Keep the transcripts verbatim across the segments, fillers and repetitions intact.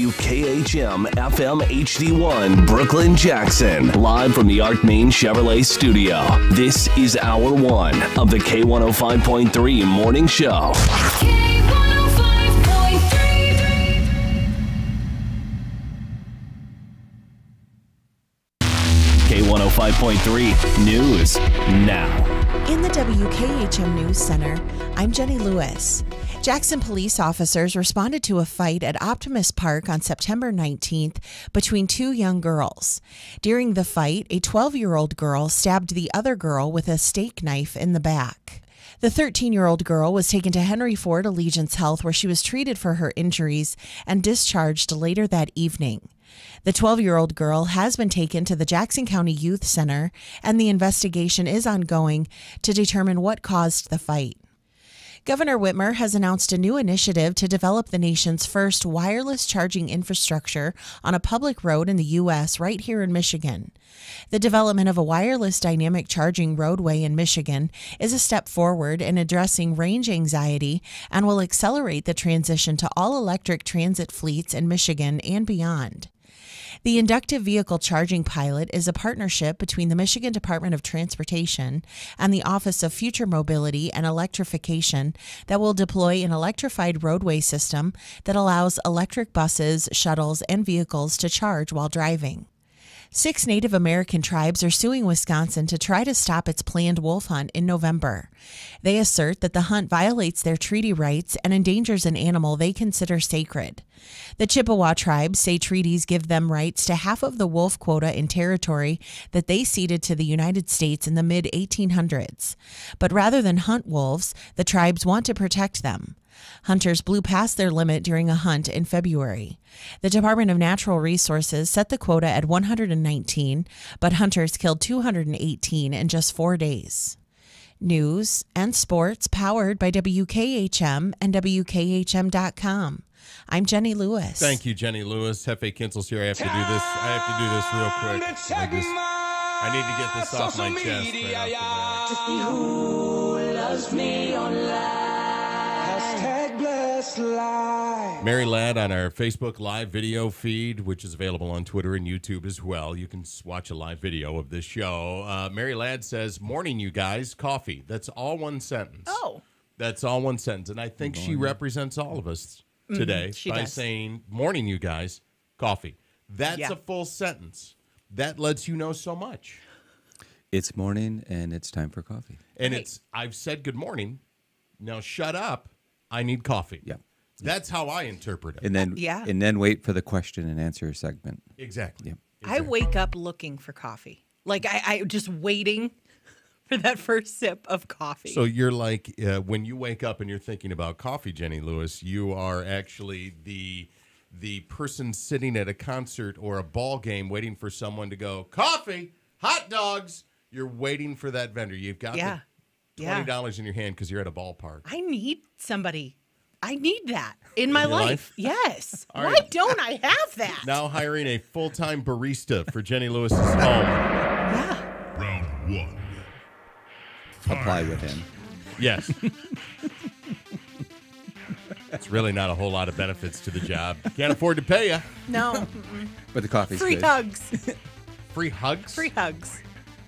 W K H M F M H D one, Brooklyn, Jackson. Live from the Art Main Chevrolet Studio. This is hour one of the K one oh five point three Morning Show. K one oh five point three. K one oh five point three News now. In the W K H M News Center, I'm Jenny Lewis. Jackson police officers responded to a fight at Optimus Park on September nineteenth between two young girls. During the fight, a twelve-year-old girl stabbed the other girl with a steak knife in the back. The thirteen-year-old girl was taken to Henry Ford Allegiance Health, where she was treated for her injuries and discharged later that evening. The twelve-year-old girl has been taken to the Jackson County Youth Center, and the investigation is ongoing to determine what caused the fight. Governor Whitmer has announced a new initiative to develop the nation's first wireless charging infrastructure on a public road in the U S right here in Michigan. The development of a wireless dynamic charging roadway in Michigan is a step forward in addressing range anxiety and will accelerate the transition to all-electric transit fleets in Michigan and beyond. The Inductive Vehicle Charging Pilot is a partnership between the Michigan Department of Transportation and the Office of Future Mobility and Electrification that will deploy an electrified roadway system that allows electric buses, shuttles, and vehicles to charge while driving. Six Native American tribes are suing Wisconsin to try to stop its planned wolf hunt in November. They assert that the hunt violates their treaty rights and endangers an animal they consider sacred. The Chippewa tribes say treaties give them rights to half of the wolf quota in territory that they ceded to the United States in the mid eighteen hundreds. But rather than hunt wolves, the tribes want to protect them. Hunters blew past their limit during a hunt in February. The Department of Natural Resources set the quota at one hundred nineteen, but hunters killed two hundred eighteen in just four days. News and sports powered by W K H M and W K H M dot com. I'm Jenny Lewis. Thank you, Jenny Lewis. Hefe Kinsel's here. I have to do this. I have to do this real quick. I, just, I need to get this off my chest. Right off the bat. Who loves me online? Hashtag blessed life. Mary Ladd on our Facebook live video feed, which is available on Twitter and YouTube as well. You can watch a live video of this show. Uh, Mary Ladd says, "Morning, you guys. Coffee." That's all one sentence. Oh. That's all one sentence. And I think she represents all of us today mm, by does. saying, "Morning, you guys. Coffee." That's yeah. a full sentence. That lets you know so much. It's morning, and it's time for coffee. And right. it's, I've said good morning. Now shut up. I need coffee. Yep. That's how I interpret it. And then, yeah. and then wait for the question and answer segment. Exactly. Yep. I wake up looking for coffee. Like I, I just waiting for that first sip of coffee. So you're like, uh, when you wake up and you're thinking about coffee, Jenny Lewis, you are actually the the person sitting at a concert or a ball game waiting for someone to go, "Coffee, hot dogs." You're waiting for that vendor. You've got yeah. the twenty dollars yeah. in your hand because you're at a ballpark. I need somebody. I need that in my in life. life. Yes. All Why right. don't I have that? Now hiring a full-time barista for Jenny Lewis's home. Yeah. Round one. Apply with him. Yes. It's really not a whole lot of benefits to the job. Can't afford to pay you. No. But the coffee's Free good. hugs. Free hugs? Free hugs.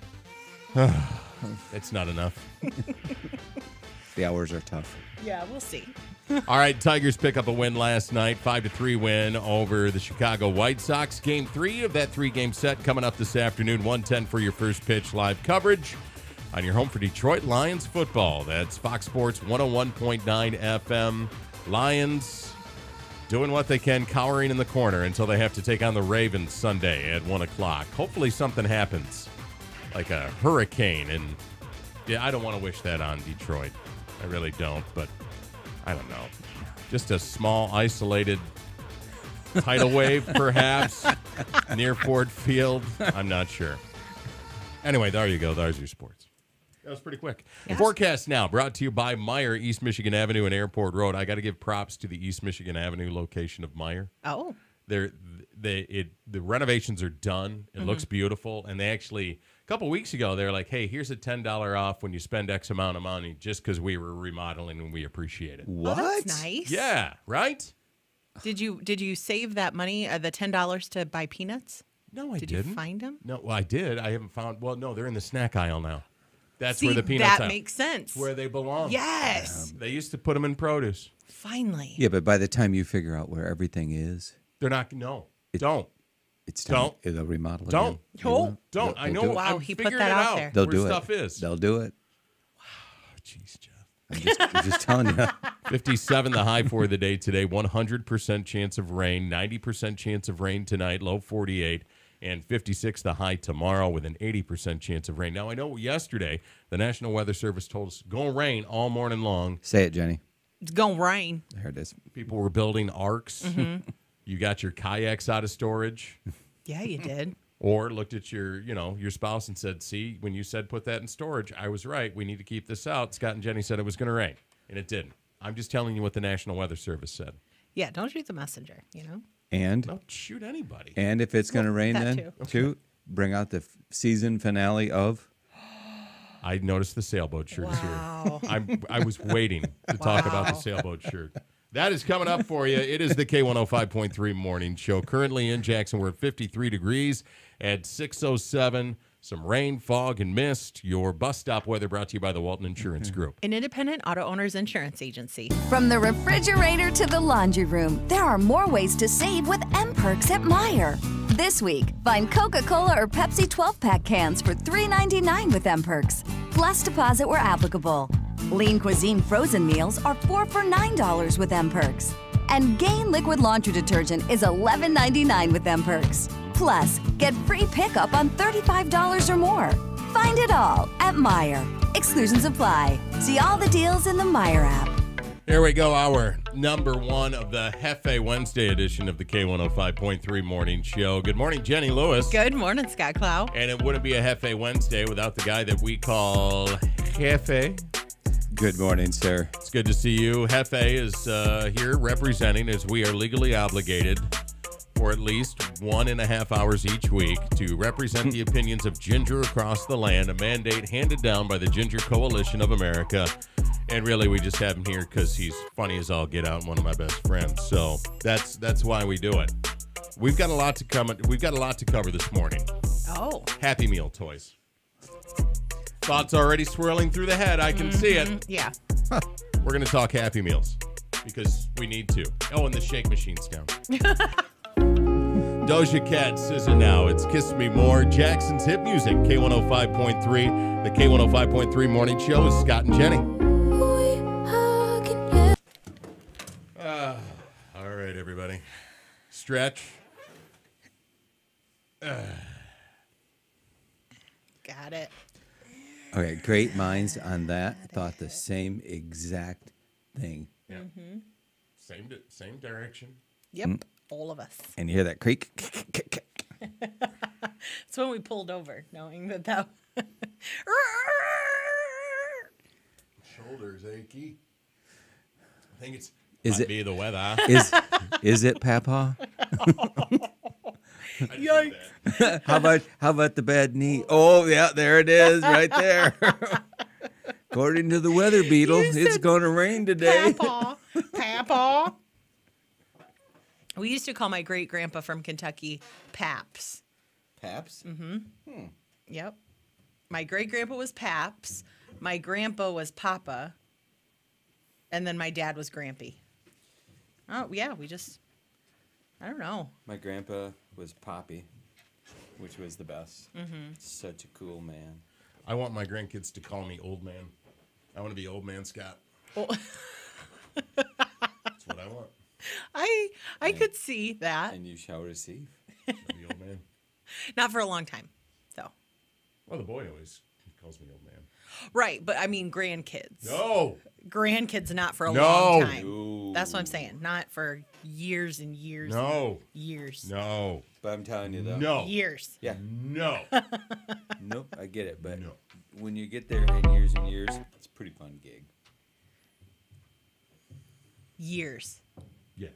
It's not enough. The hours are tough. Yeah, we'll see. All right, Tigers pick up a win last night, five to three win over the Chicago White Sox. Game three of that three-game set coming up this afternoon, one ten for your first pitch live coverage on your home for Detroit Lions football. That's Fox Sports one oh one point nine F M. Lions doing what they can, cowering in the corner until they have to take on the Ravens Sunday at one o'clock. Hopefully something happens, like a hurricane. And yeah, I don't want to wish that on Detroit. I really don't, but I don't know. Just a small, isolated tidal wave, perhaps, near Ford Field. I'm not sure. Anyway, there you go. There's your sports. That was pretty quick. Yes. Forecast now brought to you by Meyer, East Michigan Avenue and Airport Road. I got to give props to the East Michigan Avenue location of Meyer. Oh. They're, they, it, the renovations are done. It mm-hmm. looks beautiful. And they actually, a couple weeks ago, they were like, hey, here's a ten dollars off when you spend X amount of money just because we were remodeling and we appreciate it. What? Oh, that's nice. Yeah, right? Did you did you save that money, uh, the ten dollars to buy peanuts? No, I Did didn't. you find them? No, well, I did. I haven't found. Well, no, they're in the snack aisle now. That's See, where the peanuts that aisle- makes sense. where they belong. Yes. They used to put them in produce. Finally. Yeah, but by the time you figure out where everything is, They're not. No, It- don't. it's time. Don't. They'll remodel it. Don't. Oh. Don't. They'll- I know. they'll do it. Wow, I'm he put figuring that it out out there. They'll where do stuff it. is. They'll do it. Jeez, Jeff. I'm just, I'm just telling you. fifty-seven the high for the day today. one hundred percent chance of rain. ninety percent chance of rain tonight. Low forty-eight. And fifty-six the high tomorrow with an eighty percent chance of rain. Now, I know yesterday the National Weather Service told us going to rain all morning long. Say it, Jenny. It's going to rain. There it is. People were building arcs. You got your kayaks out of storage. Yeah, you did. Or looked at your, you know, your spouse and said, see, when you said put that in storage, I was right. We need to keep this out. Scott and Jenny said it was going to rain, and it didn't. I'm just telling you what the National Weather Service said. Yeah, don't shoot the messenger, you know? And Don't shoot anybody. and if it's going to rain, that then too. too, bring out the f- season finale of. I noticed the sailboat shirts Wow. here. I'm, I was waiting to talk about the sailboat shirt. That is coming up for you. It is the K one oh five point three morning show. Currently in Jackson, we're at fifty-three degrees at six oh seven. Some rain, fog, and mist. Your bus stop weather brought to you by the Walton Insurance Group. An independent auto owner's insurance agency. From the refrigerator to the laundry room, there are more ways to save with M Perks at Meijer. This week, find Coca-Cola or Pepsi twelve-pack cans for three dollars and ninety-nine cents with M Perks, plus deposit where applicable. Lean Cuisine frozen meals are four for nine dollars with M Perks. And Gain liquid laundry detergent is eleven ninety-nine with M Perks. Plus, get free pickup on thirty-five dollars or more. Find it all at Meijer. Exclusions apply. See all the deals in the Meijer app. Here we go, our number one of the Hefe Wednesday edition of the K one oh five point three morning show. Good morning, Jenny Lewis. Good morning, Scott Clow. And it wouldn't be a Hefe Wednesday without the guy that we call Hefe. Good morning, sir. It's good to see you. Hefe is uh, here representing, as we are legally obligated for at least one and a half hours each week to represent the opinions of Ginger across the land, a mandate handed down by the Ginger Coalition of America. And really, we just have him here because he's funny as all get out and one of my best friends. So that's that's why we do it. We've got a lot to come. We've got a lot to cover this morning. Oh. Happy Meal toys. Thoughts already swirling through the head. I can see it. Yeah. We're going to talk Happy Meals because we need to. Oh, and the shake machine's down. Doja Cat, S Z A Now. It's Kiss Me More. Jackson's hit music. K one oh five point three. The K one oh five point three morning show is Scott and Jenny. Uh, all right, everybody. Stretch. Got it. Okay, great minds on that thought the same exact thing. Yeah. Same di- same direction. Yep. All of us. And you hear that creak? It's when we pulled over, knowing that that. Shoulders achy. I think it's Is might it- be the weather. Is is it Papa? Yikes. How about how about the bad knee? Oh yeah, there it is, right there. According to the weather beetle, You it's said going to rain today. Papa. Papa. We used to call my great grandpa from Kentucky Paps. Paps. Yep. My great grandpa was Paps. My grandpa was Papa. And then my dad was Grampy. Oh, yeah, we just, I don't know. My grandpa was Poppy, which was the best. Mm-hmm. Such a cool man. I want my grandkids to call me old man. I want to be old man Scott. Oh, That's what I want. I I could see that. And you shall receive. To be old man. Not for a long time. So, Well, the boy always calls me old man. right, but I mean grandkids. No. Grandkids not for a No. long time. No. That's what I'm saying. Not for years and years. No. And years. No. But I'm telling you though. No. Years. Yeah. No. Nope. I get it. But No. when you get there in years and years, it's a pretty fun gig. Years. Yes.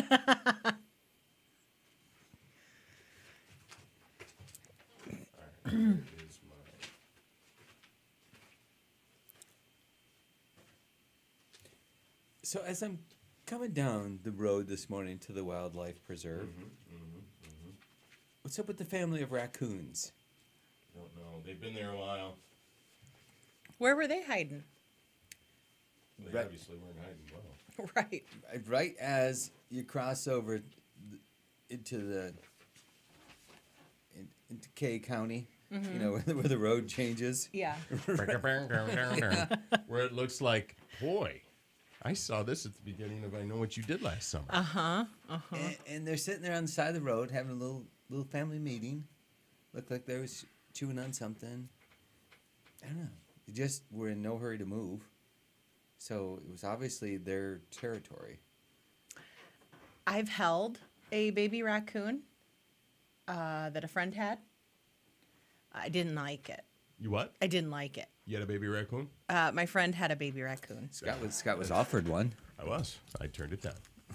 All right, here is my- So as I'm Coming down the road this morning to the wildlife preserve. What's up with the family of raccoons? Don't know. They've been there a while. Where were they hiding? They Right. obviously weren't hiding well. Right. Right as you cross over th- into the in, into K County, you know, where the, where the road changes. Yeah. Where it looks like, boy, I saw this at the beginning of I Know What You Did Last Summer. Uh huh. Uh huh. And, and they're sitting there on the side of the road having a little little family meeting. Looked like they was chewing on something. I don't know. They just were in no hurry to move. So it was obviously their territory. I've held a baby raccoon uh, that a friend had. I didn't like it. You what? I didn't like it. You had a baby raccoon? Uh, my friend had a baby raccoon. Scott was Scott was offered one. I was. I turned it down.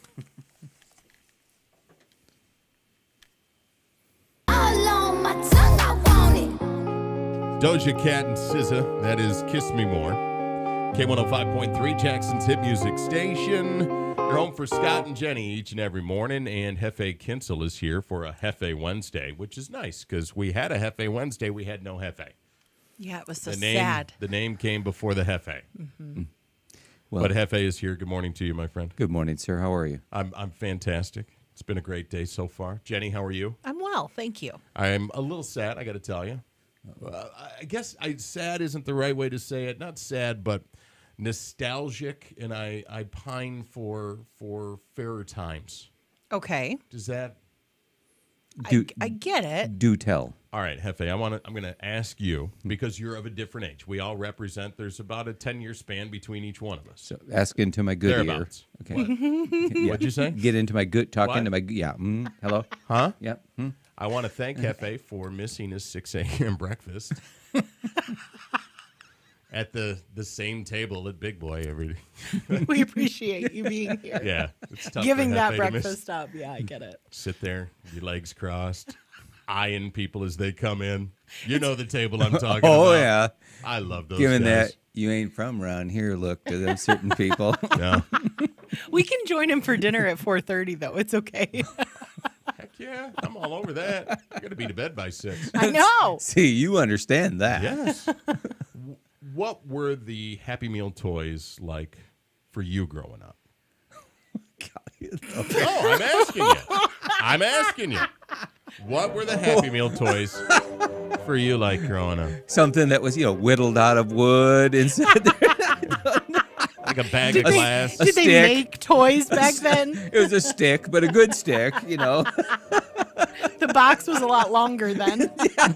All on my tongue, I want it. Doja Cat and S Z A, that is Kiss Me More. K one oh five point three, Jackson's hit music station. You're home for Scott and Jenny each and every morning, and Hefe Kinsel is here for a Hefe Wednesday, which is nice because we had a Hefe Wednesday, we had no Hefe. Yeah, it was so The name, sad. the name came before the Hefe. Well, But Hefe is here. Good morning to you, my friend. good morning, sir. How are you? I'm I'm fantastic. It's been a great day so far. Jenny, how are you? I'm well, thank you. I'm a little sad, I got to tell you. Uh, I guess I, sad isn't the right way to say it. Not sad, but nostalgic, and I, I pine for for fairer times. Okay, Does that? Do, I, I get it. do tell. All right, Hefe, I want to. I'm going to ask you because you're of a different age. We all represent. There's about a ten year span between each one of us. So ask into my good ear. Thereabouts. Okay. What? Yeah. What'd you say? Get into my good talk What? into my yeah. Mm, hello. Huh? Yeah. Mm. I want to thank Hefe for missing his six a.m. breakfast at the the same table at Big Boy every day. We appreciate you being here. Yeah, it's tough Giving for that Hefe to miss- breakfast up. Yeah, I get it. Sit there, your legs crossed, eyeing people as they come in. You know the table I'm talking about. Oh yeah. I love those Given guys. that you ain't from around here, look to them certain people. Yeah. We can join him for dinner at four thirty, though. It's okay. Heck yeah, I'm all over that. I got to be to bed by six. I know. See, you understand that. Yes. W- what were the Happy Meal toys like for you growing up? No, I'm asking you. I'm asking you. What were the Happy Meal toys for you like growing up? Something that was, you know, whittled out of wood inside there. Like a bag Did of they, glass? did they stick. make toys back then? It was a stick, but a good stick, you know. The box was a lot longer then.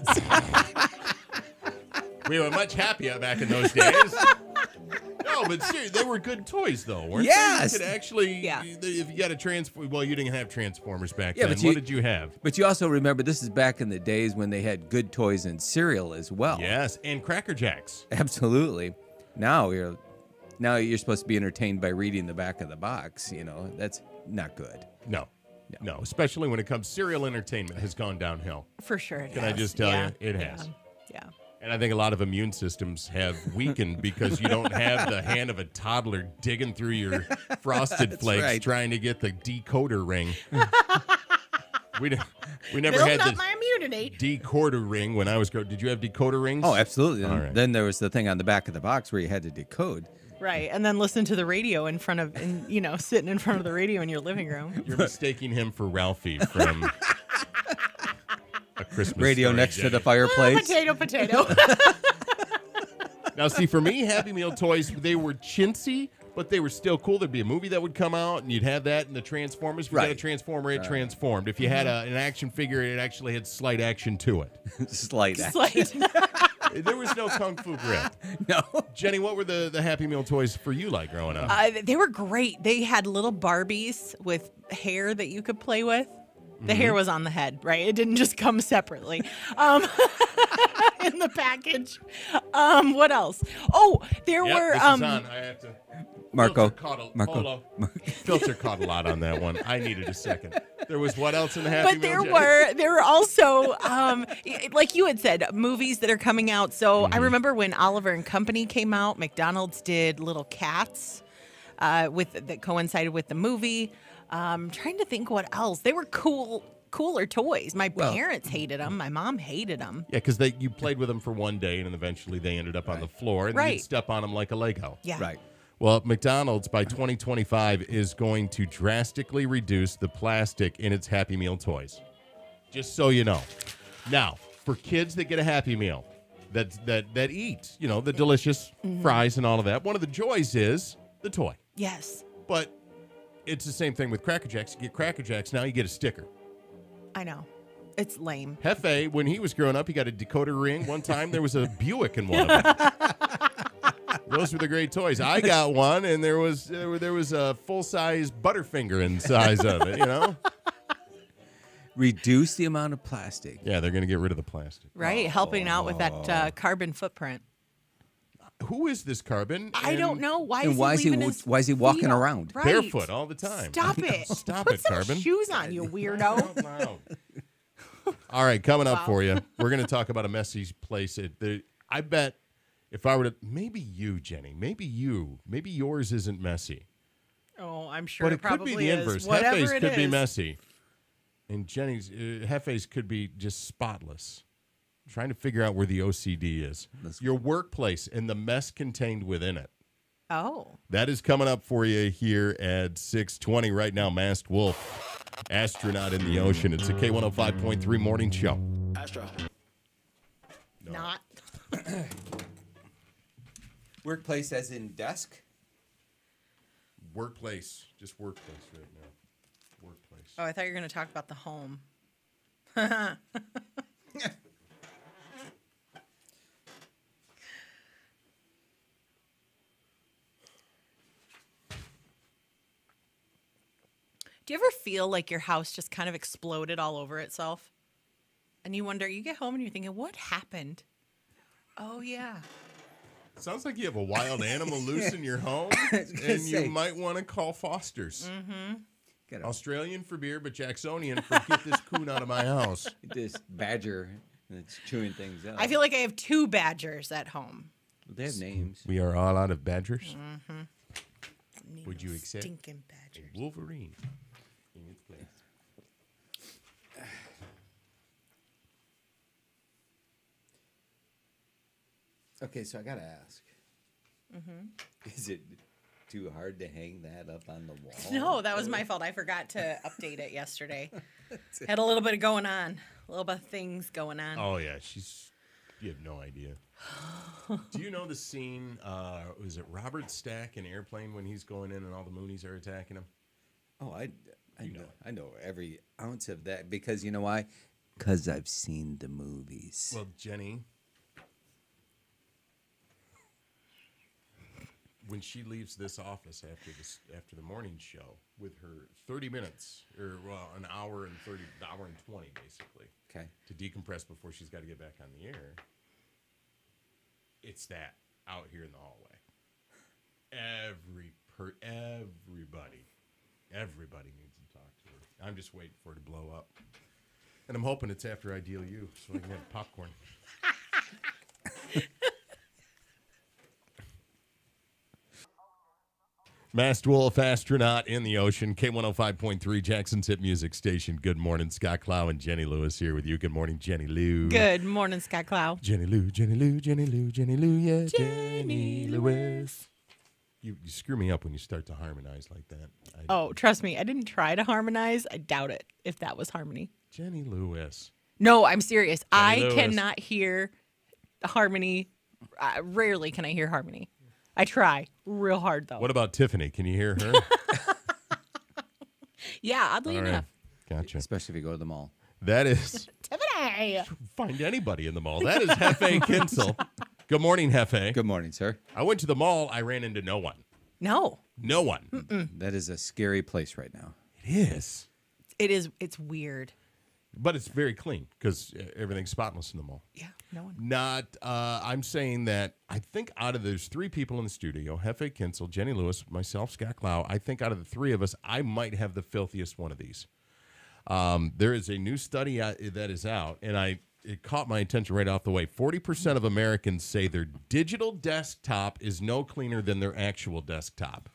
We were much happier back in those days. No, but seriously, they were good toys, though, weren't Yes. they? You could actually, Yeah. if you got a transform, well, you didn't have Transformers back Yeah, then. but you- What did you have? But you also remember this is back in the days when they had good toys and cereal as well. Yes, and Cracker Jacks. Absolutely. Now you're now you're supposed to be entertained by reading the back of the box, you know. That's not good. No. No, especially when it comes, cereal entertainment has gone downhill. For sure. It Can I has. just tell Yeah. you? It has. Yeah. And I think a lot of immune systems have weakened because you don't have the hand of a toddler digging through your frosted flakes right. trying to get the decoder ring. we, d- we never Building had up the my immunity. decoder ring when I was growing. Did you have decoder rings? Oh, absolutely. All right. Then there was the thing on the back of the box where you had to decode. Right. And then listen to the radio in front of, and you know, sitting in front of the radio in your living room. You're mistaking him for Ralphie from A Christmas Radio Story, next to the Jenny. fireplace. Potato, potato. Now, see, for me, Happy Meal toys, they were chintzy, but they were still cool. There'd be a movie that would come out, and you'd have that in the Transformers. If you had a Right. Transformer, it transformed. If you had a, an action figure, it actually had slight action to it. Slight. It's like, There was no Kung Fu grip. No. Jenny, what were the, the Happy Meal toys for you like growing up? uh, they were great. They had little Barbies with hair that you could play with. The hair was on the head, right? It didn't just come separately um, in the package. Um, what else? Oh, there Yep, were. this Um, is on. I have to. Marco. Filter caught a, Marco. hold on. Filter caught a lot on that one. I needed a second. There was what else in the Happy but Meal? there Jenny? were there were also um, y- like you had said, movies that are coming out. So Mm-hmm. I remember when Oliver and Company came out, McDonald's did Little Cats. uh, with that coincided with the movie. Um, trying to think what else. They were cool, cooler toys. My Well- parents hated them. My mom hated them. Yeah, because you played with them for one day, and then eventually they ended up on the floor, and Right. you'd step on them like a Lego. Yeah. Right. Well, McDonald's by twenty twenty-five is going to drastically reduce the plastic in its Happy Meal toys. Just so you know. Now, for kids that get a Happy Meal, that that that eat, you know, the delicious Mm-hmm. fries and all of that, one of the joys is the toy. Yes. But it's the same thing with Cracker Jacks. You get Cracker Jacks, now you get a sticker. I know. It's lame. Hefe, when he was growing up, he got a decoder ring. One time there was a Buick in one of them. Those were the great toys. I got one, and there was there, were- there was a full size Butterfinger in size of it. You know. Reduce the amount of plastic. Yeah, they're going to get rid of the plastic. Right. Helping out with that uh, carbon footprint. Who is this Carbon? I And don't know. Why And is why he is he leaving w- his why is he walking feet out? around? Right. Barefoot all the time. Stop it. Stop Put it, some Carbon. shoes on, you weirdo. Wow. All right, coming up for you, we're going to talk about a messy place. It, the, I bet if I were to, maybe you, Jenny, maybe you, maybe yours isn't messy. Oh, I'm sure But it it could probably be the is. inverse. Whatever Hefe's it could be is. messy. And Jenny's, uh, Hefe's could be just spotless. Trying to figure out where the O C D is. Your workplace and the mess contained within it. Oh. That is coming up for you here at six twenty right now. Masked Wolf, astronaut in the ocean. It's a K one oh five point three morning show. Astro. Not. Workplace as in desk? Workplace, just workplace right now. Workplace. Oh, I thought you were going to talk about the home. Do you ever feel like your house just kind of exploded all over itself? And you wonder, you get home and you're thinking, what happened? Oh, yeah. Sounds like you have a wild animal loose in your home, was gonna and you say. might want to call Foster's. Got a, Australian for beer, but Jacksonian for get this coon out of my house. this badger that's chewing things up. I feel like I have two badgers at home. They have names. We are all out of badgers. Need Would you those accept Stinking badgers. Wolverine in its place. Okay, so I gotta ask. Is it too hard to hang that up on the wall? No, that was my fault. I forgot to update it yesterday. Had a little bit of going on, a little bit of things going on. Oh yeah, she's. You have no idea. Do you know the scene? Uh, was it Robert Stack in Airplane when he's going in and all the Moonies are attacking him? Oh, I, I You know, know. I know every ounce of that because you know why? Because I've seen the movies. Well, Jenny, when she leaves this office after this after the morning show with her thirty minutes or well an hour and thirty hour and twenty basically Okay. to decompress before she's got to get back on the air. It's that out here in the hallway. Every per everybody, everybody needs to talk to her. I'm just waiting for her to blow up, and I'm hoping it's after I deal you so I can have popcorn. Masked Wolf, astronaut in the ocean, K one oh five point three, Jackson's hit music station. Good morning, Scott Clow and Jenny Lewis here with you. Good morning, Jenny Lou. Good morning, Scott Clow. Jenny Lou, Jenny Lou, Jenny Lou, Jenny Lou, yeah, Jenny Lewis. You, you screw me up when you start to harmonize like that. I, Oh, trust me, I didn't try to harmonize. I doubt it if that was harmony. Jenny Lewis. No, I'm serious. I Lewis. cannot hear harmony. Uh, rarely can I hear harmony. I try real hard, though. What about Tiffany? Can you hear her? Yeah, oddly All right. enough. Gotcha. Especially if you go to the mall. That is, Tiffany! find anybody in the mall. That is Hefe Kinsel. Good morning, Hefe. Good morning, sir. I went to the mall. I ran into no one. No, No one. That is a scary place right now. It is. it is. It's weird. But it's very clean because everything's spotless in the mall. Yeah, no one. Not, uh, I'm saying that I think out of those three people in the studio, Hefe Kinsel, Jenny Lewis, myself, Scott Clow, I think out of the three of us, I might have the filthiest one of these. Um, there is a new study uh, that is out, and I it caught my attention right off the way. forty percent of Americans say their digital desktop is no cleaner than their actual desktop.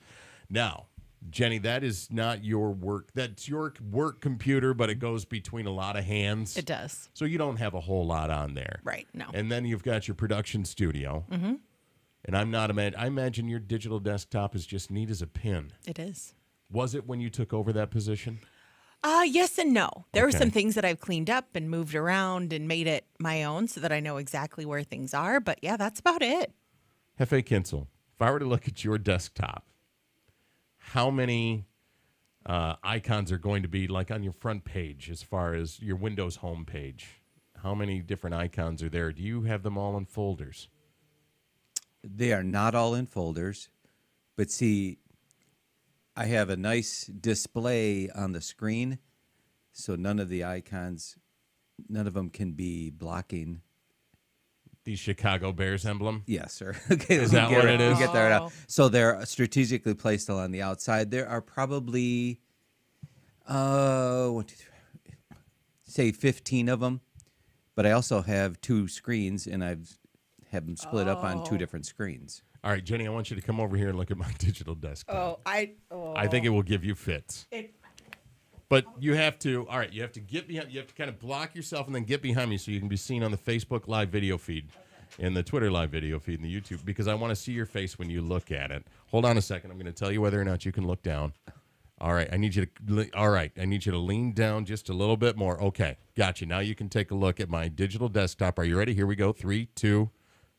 Now, Jenny, that is not your work. That's your work computer, but it goes between a lot of hands. It does. So you don't have a whole lot on there. Right, no. And then you've got your production studio. Mm-hmm. And I'm not, ima- I imagine your digital desktop is just neat as a pin. It is. Was it when you took over that position? Uh, yes and no. There Okay. are some things that I've cleaned up and moved around and made it my own so that I know exactly where things are. But yeah, that's about it. Hefe Kinsel, if I were to look at your desktop, how many uh, icons are going to be like on your front page as far as your Windows home page? How many different icons are there? Do you have them all in folders? They are not all in folders, but see, I have a nice display on the screen, so none of the icons, none of them can be blocking. The Chicago Bears emblem? Yes, sir. Okay, Is we that get what it- it we is? Get that out. Oh. So they're strategically placed on the outside. There are probably, uh, one, two, three, say fifteen of them, but I also have two screens, and I've have them split up on two different screens. All right, Jenny, I want you to come over here and look at my digital desktop. Oh, I. Oh. I think it will give you fits. It, But you have to, all right, you have to get behind, you have to kind of block yourself and then get behind me so you can be seen on the Facebook live video feed and the Twitter live video feed and the YouTube because I want to see your face when you look at it. Hold on a second. I'm going to tell you whether or not you can look down. All right, I need you to, le- all right, I need you to lean down just a little bit more. Okay, got you. Now you can take a look at my digital desktop. Are you ready? Here we go. Three, two.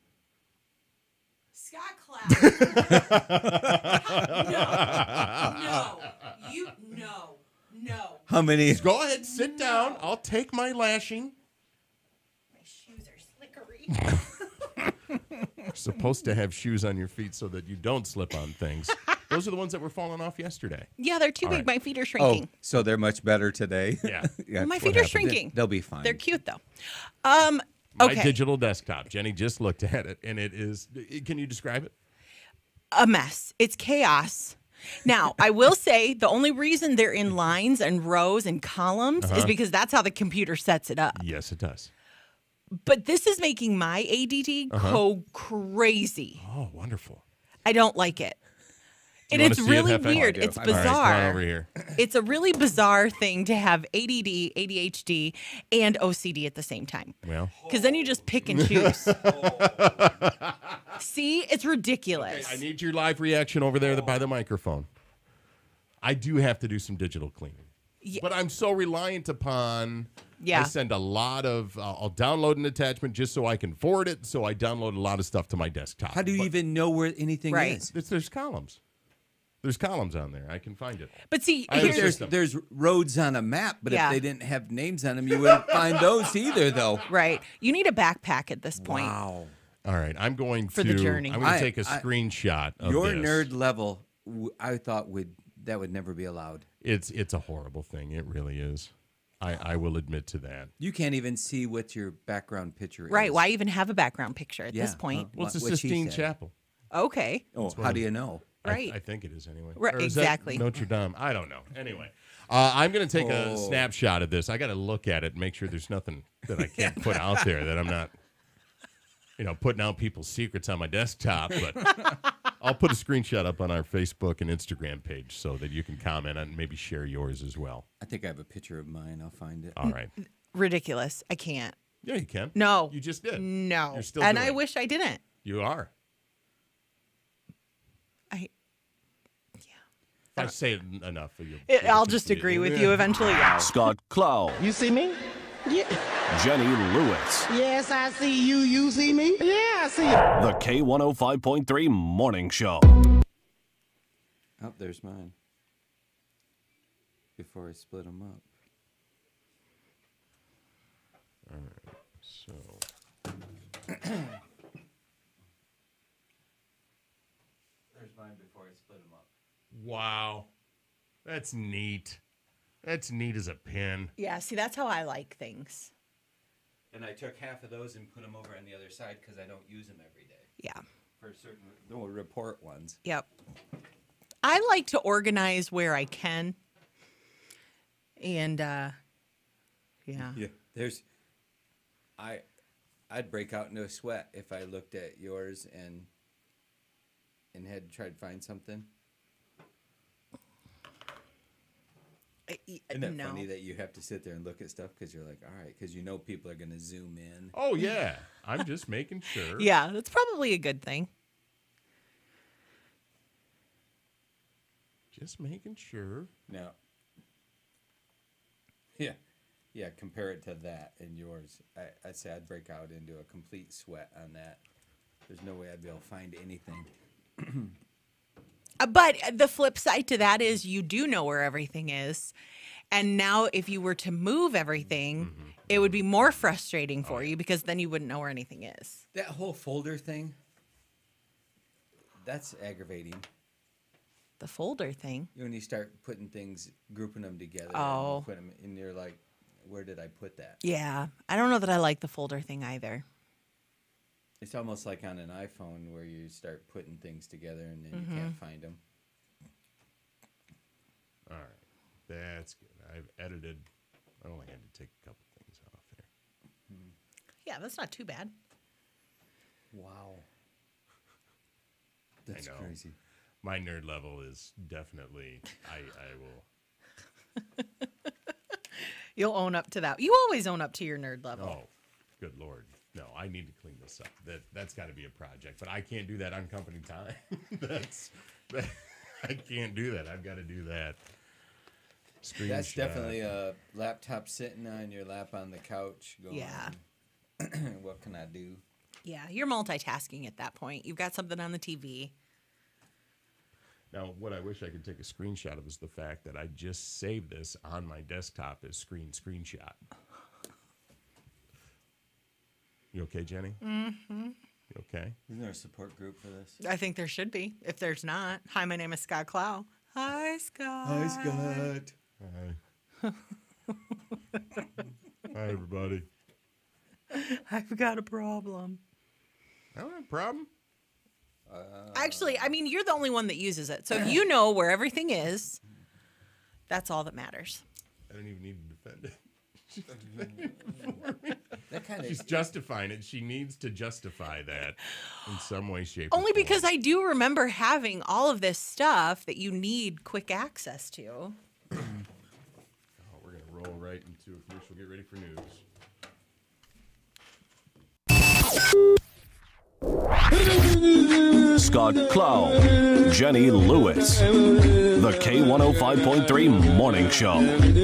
Scott Cloud. no. No. You. No. No. How many? Go ahead, sit down. I'll take my lashing. My shoes are slickery. You're supposed to have shoes on your feet so that you don't slip on things. Those are the ones that were falling off yesterday. Yeah, they're too All big. right. My feet are Oh, shrinking. so they're much better today. Yeah. Yeah, My that's feet what are happened. shrinking. They'll be fine. They're cute though. Um. My Okay. digital desktop. Jenny just looked at it, and it is. Can you describe it? A mess. It's chaos. Now, I will say the only reason they're in lines and rows and columns Uh-huh. is because that's how the computer sets it up. Yes, it does. But this is making my A D D Uh-huh. go crazy. Oh, wonderful. I don't like it. Do And you wanna it's see it, really Hefe? weird. I do. It's All All right, come on bizarre. over here. It's a really bizarre thing to have A D D, A D H D, and O C D at the same time. Well, Because then you just pick and choose. See, it's ridiculous. I need your live reaction over there by the microphone. I do have to do some digital cleaning. Yeah. But I'm so reliant upon. Yeah. I send a lot of. Uh, I'll download an attachment just so I can forward it. So I download a lot of stuff to my desktop. How do you But even know where anything Right. is? It's, there's columns. There's columns on there. I can find it. But see, I have a here's There's system. there's roads on a map, but Yeah. if they didn't have names on them, you wouldn't find those either, though. right. You need a backpack at this point. Wow. All right, I'm going For to. the journey. I'm going I- to take a I- screenshot of Your this. nerd level, w- I thought would that would never be allowed. It's it's a horrible thing. It really is. I, I will admit to that. You can't even see what your background picture is. Right. Why even have a background picture at this Yeah, point? Well, it's What- a what she Sistine said. Chapel. Okay. Oh, how do you know? I- Right. I, think it is anyway. Right, Or is that exactly. Notre Dame. I don't know. Anyway, uh, I'm going to take a Oh. snapshot of this. I got to look at it and make sure there's nothing that I can't put out there that I'm not, you know, putting out people's secrets on my desktop. But I'll put a screenshot up on our Facebook and Instagram page so that you can comment and maybe share yours as well. I think I have a picture of mine. I'll find it. All right. Ridiculous. I can't. Yeah, you can. No. You just did. No. You're still and doing I it. wish I didn't. You are. I. If I say it en- enough, you'll, It, you'll I'll just concede. agree with you eventually. Yeah. Scott Cloud, You see me? Yeah. Jenny Lewis, Yes, I see you. You see me? Yeah, I see you. the K one oh five point three Morning Show. Oh, there's mine. Before I split them up. So, There's mine before I split them up. wow. That's neat. That's neat as a pin. Yeah. See, that's how I like things. And I took half of those and put them over on the other side because I don't use them every day. Yeah. For certain the report ones. Yep. I like to organize where I can. And, uh, yeah. Yeah. There's I I'd break out into a sweat if I looked at yours and and had to try to find something. Isn't that no. funny that you have to sit there and look at stuff because you're like, all right, because you know people are going to zoom in. Oh, yeah. I'm just making sure. Yeah, that's probably a good thing. Just making sure. No. Yeah. Yeah, compare it to that and yours. I, I'd say I'd break out into a complete sweat on that. There's no way I'd be able to find anything. Uh, But the flip side to that is you do know where everything is. And now if you were to move everything, Mm-hmm. it would be more frustrating for you because then you wouldn't know where anything is. That whole folder thing, that's aggravating. The folder thing. When you start putting things, grouping them together, Oh. and, put 'em, and you're like, where did I put that? Yeah. I don't know that I like the folder thing either. It's almost like on an iPhone where you start putting things together and then Mm-hmm. you can't find them. All right. That's good. I've edited. I only had to take a couple things off there. Yeah, that's not too bad. Wow. That's know. crazy. My nerd level is definitely, I, I will. You'll own up to that. You always own up to your nerd level. Oh, good Lord. No, I need to clean this up. That, that's got to be a project. But I can't do that on company time. that's, that, I can't do that. I've got to do that. Screenshot. That's definitely a laptop sitting on your lap on the couch going, Yeah. what can I do? Yeah, you're multitasking at that point. You've got something on the T V. Now, what I wish I could take a screenshot of is the fact that I just saved this on my desktop as screen screenshot. You okay, Jenny? Mm-hmm. You okay? Isn't there a support group for this? I think there should be. If there's not, hi, my name is Scott Clow. Hi, Scott. Hi, Scott. Hi. Hi, everybody. I've got a problem. I don't have a problem. Actually, I mean, you're the only one that uses it. So if you know where everything is, that's all that matters. I don't even need to defend it. That kind She's of justifying it. She needs to justify that in some way, shape, or Only form. because I do remember having all of this stuff that you need quick access to. Oh, we're going to roll right into a commercial. Get ready for news. Scott Clow, Jenny Lewis. The K one oh five point three Morning Show.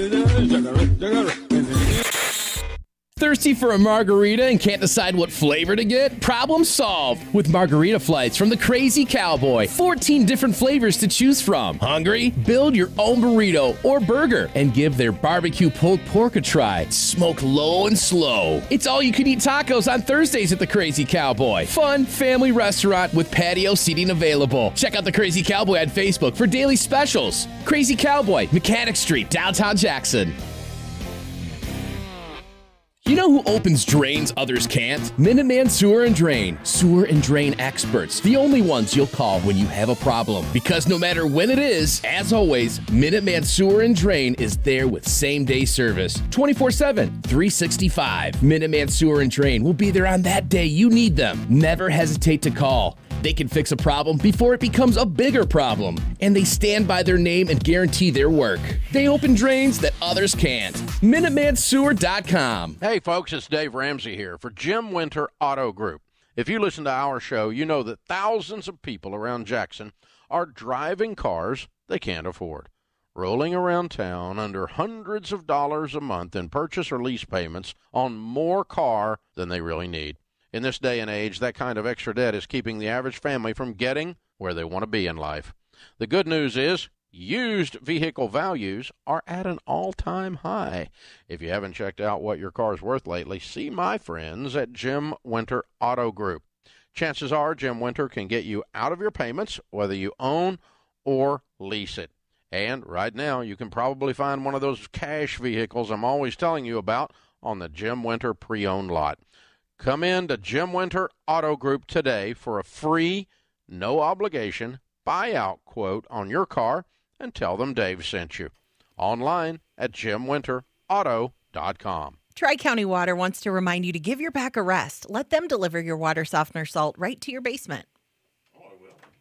Thirsty for a margarita and can't decide what flavor to get? Problem solved with margarita flights from the Crazy Cowboy. fourteen different flavors to choose from. Hungry? Build your own burrito or burger and give their barbecue pulled pork a try. Smoke low and slow. It's all you can eat tacos on Thursdays at the Crazy Cowboy. Fun family restaurant with patio seating available. Check out the Crazy Cowboy on Facebook for daily specials. Crazy Cowboy, Mechanic Street, downtown Jackson. You know who opens drains others can't? Minuteman Sewer and Drain. Sewer and drain experts. The only ones you'll call when you have a problem. Because no matter when it is, as always, Minuteman Sewer and Drain is there with same-day service. twenty-four seven, three sixty-five. Minuteman Sewer and Drain will be there on that day you need them. Never hesitate to call. They can fix a problem before it becomes a bigger problem. And they stand by their name and guarantee their work. They open drains that others can't. Minuteman Sewer dot com. Hey folks, it's Dave Ramsey here for Jim Winter Auto Group. If you listen to our show, you know that thousands of people around Jackson are driving cars they can't afford, rolling around town under hundreds of dollars a month in purchase or lease payments on more car than they really need. In this day and age, that kind of extra debt is keeping the average family from getting where they want to be in life. The good news is used vehicle values are at an all-time high. If you haven't checked out what your car's worth lately, see my friends at Jim Winter Auto Group. Chances are Jim Winter can get you out of your payments, whether you own or lease it. And right now, you can probably find one of those cash vehicles I'm always telling you about on the Jim Winter pre-owned lot. Come in to Jim Winter Auto Group today for a free, no-obligation buyout quote on your car and tell them Dave sent you. Online at jim winter auto dot com. Tri-County Water wants to remind you to give your back a rest. Let them deliver your water softener salt right to your basement.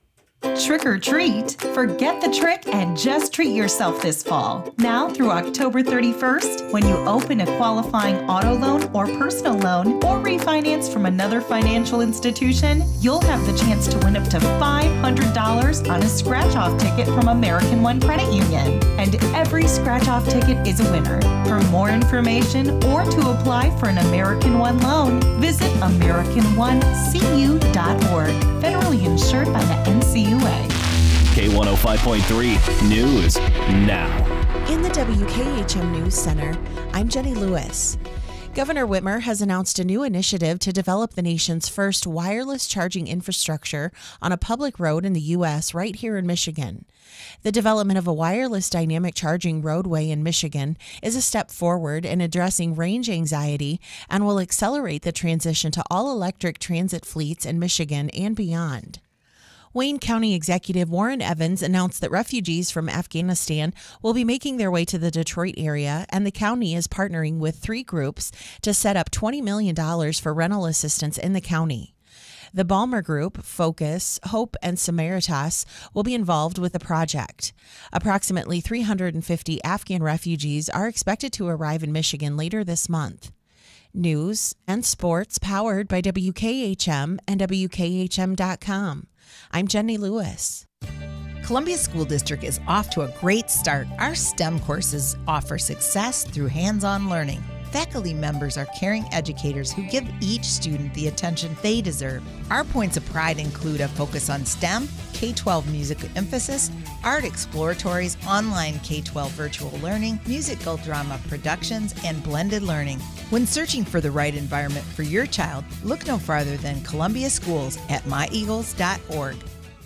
Trick or treat? Forget the trick and just treat yourself this fall. Now through October thirty-first, when you open a qualifying auto loan or personal loan or refinance from another financial institution, you'll have the chance to win up to five hundred dollars on a scratch-off ticket from American One Credit Union. And every scratch-off ticket is a winner. For more information or to apply for an American One loan, visit American One C U dot org. Federally insured by the N C U A. K one oh five point three News now. In the W K H M News Center, I'm Jenny Lewis. Governor Whitmer has announced a new initiative to develop the nation's first wireless charging infrastructure on a public road in the U S right here in Michigan. The development of a wireless dynamic charging roadway in Michigan is a step forward in addressing range anxiety and will accelerate the transition to all-electric transit fleets in Michigan and beyond. Wayne County Executive Warren Evans announced that refugees from Afghanistan will be making their way to the Detroit area, and the county is partnering with three groups to set up twenty million dollars for rental assistance in the county. The Balmer Group, Focus, Hope, and Samaritas will be involved with the project. Approximately three hundred fifty Afghan refugees are expected to arrive in Michigan later this month. News and sports powered by W K H M and W K H M dot com. I'm Jenny Lewis. Columbia School District is off to a great start. Our STEM courses offer success through hands-on learning. Faculty members are caring educators who give each student the attention they deserve. Our points of pride include a focus on STEM, K twelve music emphasis, art exploratories, online K twelve virtual learning, musical drama productions, and blended learning. When searching for the right environment for your child, look no farther than Columbia Schools at my eagles dot org.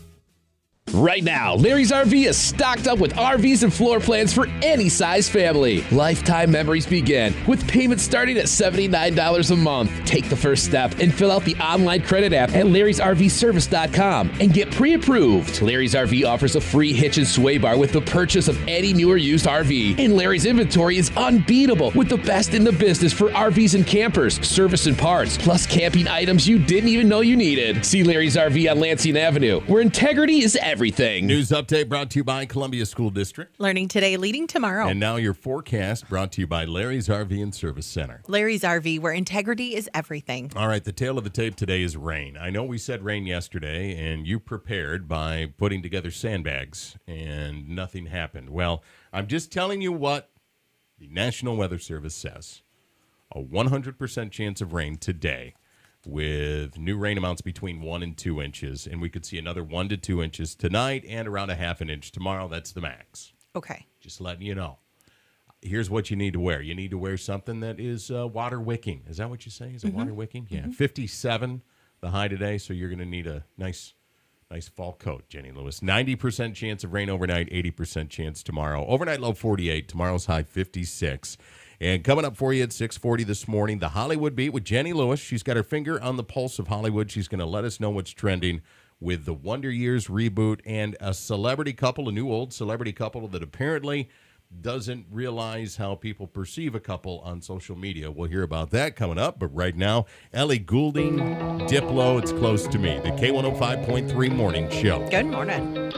Right now, Larry's R V is stocked up with R Vs and floor plans for any size family. Lifetime memories begin with payments starting at seventy-nine dollars a month. Take the first step and fill out the online credit app at larrys r v service dot com and get pre-approved. Larry's R V offers a free hitch and sway bar with the purchase of any new or used R V. And Larry's inventory is unbeatable with the best in the business for R Vs and campers, service and parts, plus camping items you didn't even know you needed. See Larry's R V on Lansing Avenue, where integrity is everything. Everything. News update brought to you by Columbia School District. Learning today, leading tomorrow. And now your forecast brought to you by Larry's R V and Service Center. Larry's R V, where integrity is everything. All right, the tail of the tape today is rain. I know we said rain yesterday, and you prepared by putting together sandbags, and nothing happened. Well, I'm just telling you what the National Weather Service says. A one hundred percent chance of rain today, with new rain amounts between one and two inches. And we could see another one to two inches tonight and around a half an inch tomorrow. That's the max. Okay. Just letting you know. Here's what you need to wear. You need to wear something that is uh, water wicking. Is that what you say? Is it Mm-hmm. water wicking? Yeah. Mm-hmm. fifty-seven the high today, so you're going to need a nice nice fall coat, Jenny Lewis. ninety percent chance of rain overnight, eighty percent chance tomorrow. Overnight low forty-eight, tomorrow's high fifty-six. And coming up for you at six forty this morning, the Hollywood Beat with Jenny Lewis. She's got her finger on the pulse of Hollywood. She's going to let us know what's trending with the Wonder Years reboot and a celebrity couple, a new old celebrity couple that apparently doesn't realize how people perceive a couple on social media. We'll hear about that coming up. But right now, Ellie Goulding, Diplo, It's Close to Me, the K one oh five point three Morning Show. Good morning.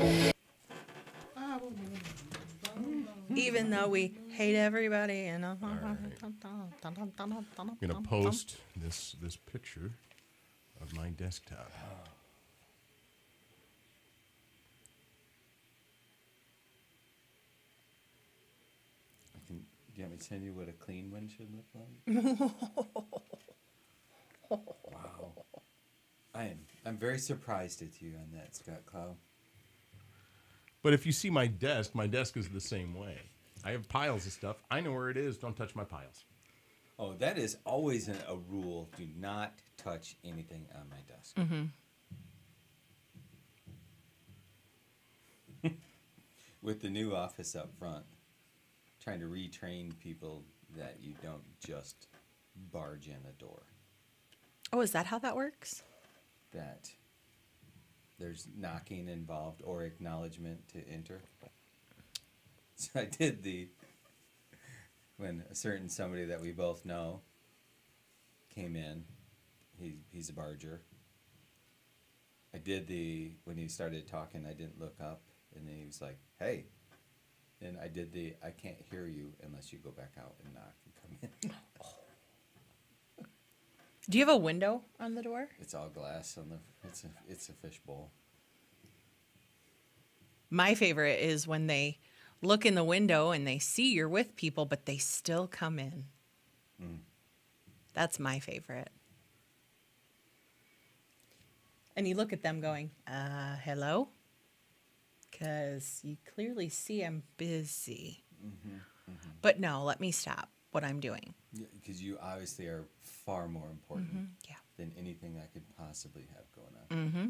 Even though we hate everybody, and uh, I'm going to post this this picture of my desktop. Can, do you want me to send you what a clean one should look like? Wow. I am I'm very surprised at you on that, Scott Clow. But if you see my desk, my desk is the same way. I have piles of stuff. I know where it is. Don't touch my piles. Oh, that is always an, a rule. Do not touch anything on my desk. Mm-hmm. With the new office up front, trying to retrain people that you don't just barge in a door. Oh, is that how that works? That there's knocking involved or acknowledgement to enter. So I did the, when a certain somebody that we both know came in, he, he's a barger, I did the, when he started talking, I didn't look up, and then he was like, hey. And I did the, I can't hear you unless you go back out and knock and come in. Do you have a window on the door? It's all glass on the, it's a, it's a fishbowl. My favorite is when they look in the window and they see you're with people, but they still come in. Mm. That's my favorite. And you look at them going, uh, hello? Because you clearly see I'm busy. Mm-hmm, mm-hmm. But no, let me stop what I'm doing. Because you obviously are far more important mm-hmm, yeah. than anything I could possibly have going on. Mm-hmm.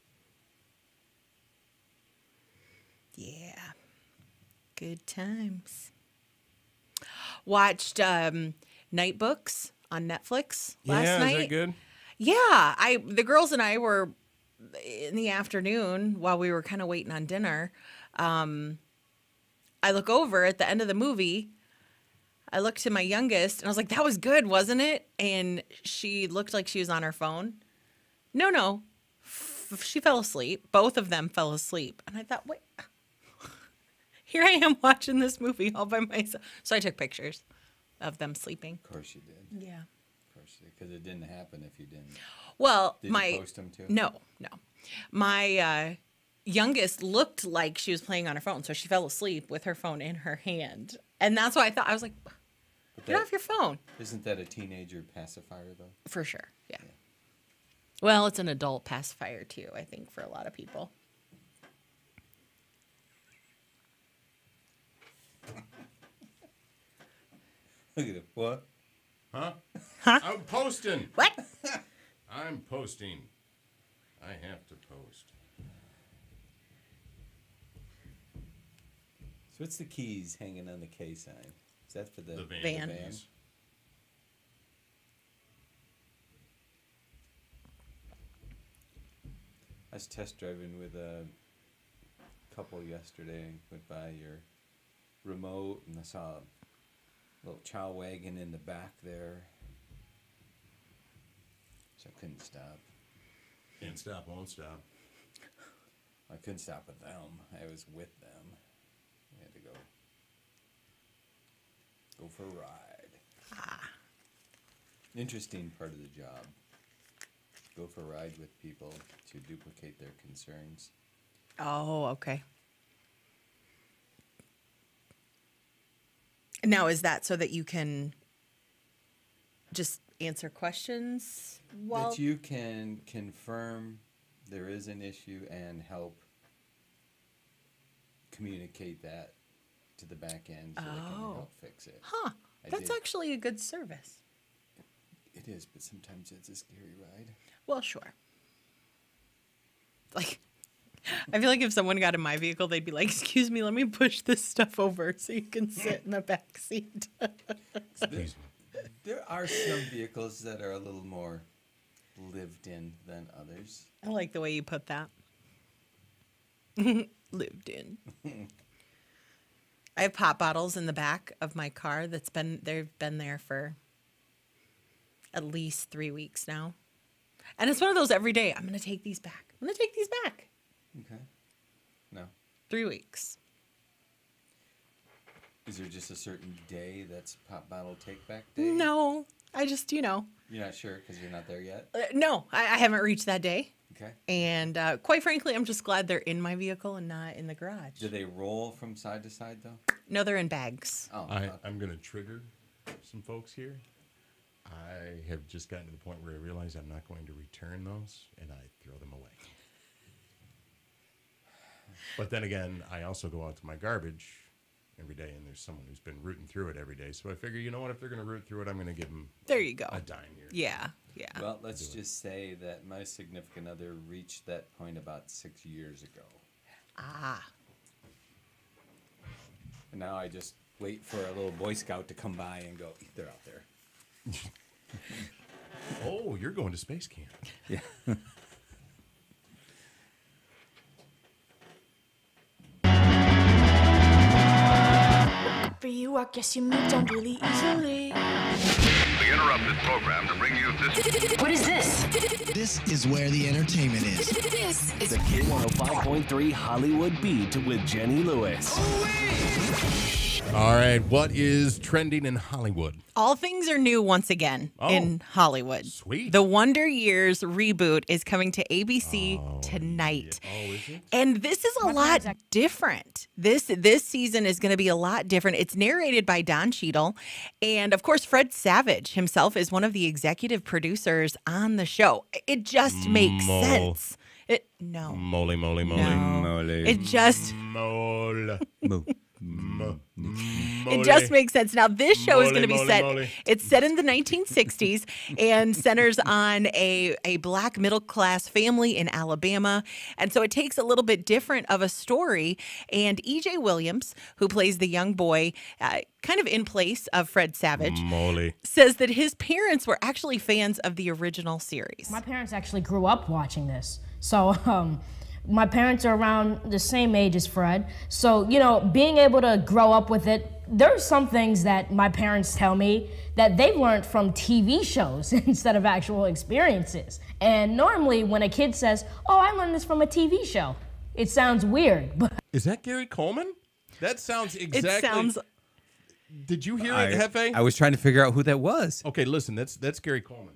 Yeah. Good times. Watched um, Night Books on Netflix last yeah, night. Yeah, is that good? Yeah. I the girls and I were in the afternoon while we were kind of waiting on dinner. Um, I look over at the end of the movie. I looked to my youngest and I was like, that was good, wasn't it? And she looked like she was on her phone. No, no. F- she fell asleep. Both of them fell asleep. And I thought, wait. Here I am watching this movie all by myself. So I took pictures of them sleeping. Of course you did. Yeah. Of course you did. Because it didn't happen if you didn't. Well, did my... you post them too? No, no. My uh, youngest looked like she was playing on her phone. So she fell asleep with her phone in her hand. And that's why I thought, I was like, but get that, off your phone. Isn't that a teenager pacifier, though? For sure, yeah. yeah. Well, it's an adult pacifier, too, I think, for a lot of people. Look at it. What? Huh? Huh? I'm posting. What? I'm posting. I have to post. So what's the keys hanging on the K sign? Is that for the, the van? van. The van? I was test driving with a couple yesterday and went by your remote and I saw a little chow wagon in the back there. So I couldn't stop. Can't stop, won't stop. I couldn't stop with them. I was with them. I had to go go for a ride. Ah. Interesting part of the job. Go for a ride with people to duplicate their concerns. Oh, okay. Now, is that so that you can just answer questions while... That you can confirm there is an issue and help communicate that to the back end so oh. they can help fix it. Huh. I That's did. actually a good service. It is, but sometimes it's a scary ride. Well, sure. Like, I feel like if someone got in my vehicle, they'd be like, excuse me, let me push this stuff over so you can sit in the back seat. there, there are some vehicles that are a little more lived in than others. I like the way you put that. Lived in. I have pop bottles in the back of my car that's been, they've been there for at least three weeks now. And it's one of those every day, I'm going to take these back. I'm going to take these back. Okay. No. Three weeks. Is there just a certain day that's pop bottle take back day? No. I just, you know. You're not sure because you're not there yet? Uh, no, I, I haven't reached that day. Okay. And uh, quite frankly, I'm just glad they're in my vehicle and not in the garage. Do they roll from side to side, though? No, they're in bags. Oh, I, I'm going to trigger some folks here. I have just gotten to the point where I realize I'm not going to return those, and I throw them away. But then again, I also go out to my garbage every day, and there's someone who's been rooting through it every day. So I figure, you know what? If they're going to root through it, I'm going to give them there you go. a dime here. Yeah, yeah. Well, let's just say that my significant other reached that point about six years ago. Ah. And now I just wait for a little Boy Scout to come by and go, they're out there. Oh, you're going to space camp. Yeah. Be you, I guess you moved on really easily. We interrupt this program to bring you this. What is this? This is where the entertainment is. This is The K one oh five point three Hollywood Beat with Jenny Lewis. All right, what is trending in Hollywood? All things are new once again Oh, in Hollywood. sweet. The Wonder Years reboot is coming to A B C tonight. Oh, is it? And this is a lot different. This this season is going to be a lot different. It's narrated by Don Cheadle. And of course, Fred Savage himself is one of the executive producers on the show. It just makes Mole. sense. It no. Moly, moly, moly. No. Moly. It just Mole. Mo- Mo- It just makes sense. Now, this show is Moly, going to be moly, set. moly. It's set in the nineteen sixties and centers on a a black middle class family in Alabama, and so it takes a little bit different of a story. And E J Williams, who plays the young boy, uh, kind of in place of Fred Savage, Moly. says that his parents were actually fans of the original series. My parents actually grew up watching this. So um, my parents are around the same age as Fred. So, you know, being able to grow up with it, there are some things that my parents tell me that they've learned from T V shows instead of actual experiences. And normally when a kid says, oh, I learned this from a T V show, it sounds weird. But Is that Gary Coleman? That sounds exactly. It sounds. Did you hear I, it, Hefe? I was trying to figure out who that was. Okay, listen, that's that's Gary Coleman.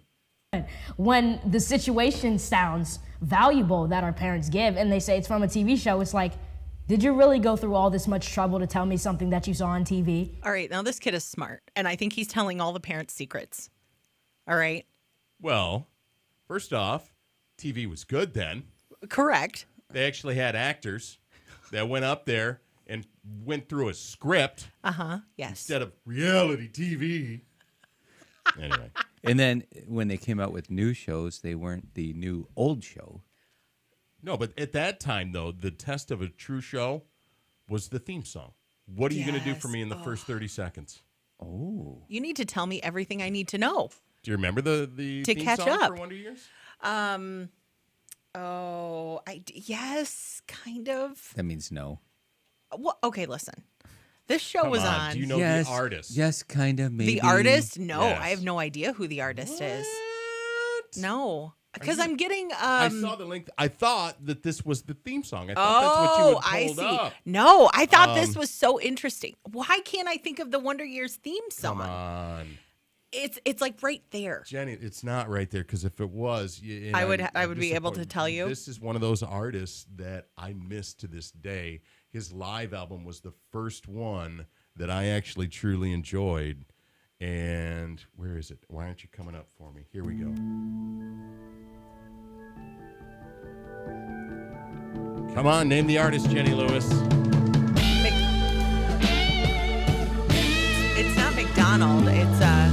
when the situation sounds valuable that our parents give and they say it's from a T V show, it's like, did you really go through all this much trouble to tell me something that you saw on T V? All right, now this kid is smart, and I think he's telling all the parents' secrets. All right. Well, first off, T V was good then. Correct. They actually had actors that went up there and went through a script Uh huh. Yes. instead of reality T V. Anyway. And then when they came out with new shows, they weren't the new old show. No, but at that time, though, the test of a true show was the theme song. What are you going to do for Yes. me in the first thirty seconds? Oh. You need to tell me everything I need to know. Do you remember the, the To theme catch song up. for Wonder Years? Um. Oh, I yes, kind of. That means no. Well, okay, listen. This show Come was on, on. do you know yes, the artist? Yes, kind of, maybe. The artist? No, Yes. I have no idea who the artist is. What? No, because you- I'm getting. Um, I saw the link. I thought that this was the theme song. I thought that's what you Oh, had I pulled see. up. No, I thought this Um, was so interesting. Why can't I think of the Wonder Years theme song? Come on. It's it's like right there. Jenny, it's not right there because if it was, y- and I would I'm- I I'm would be able to disappointed. tell you. This is one of those artists that I miss to this day. His live album was the first one that I actually truly enjoyed. And where is it? Why aren't you coming up for me? Here we go. Come on, name the artist, Jenny Lewis. Mc- It's not McDonald. It's uh.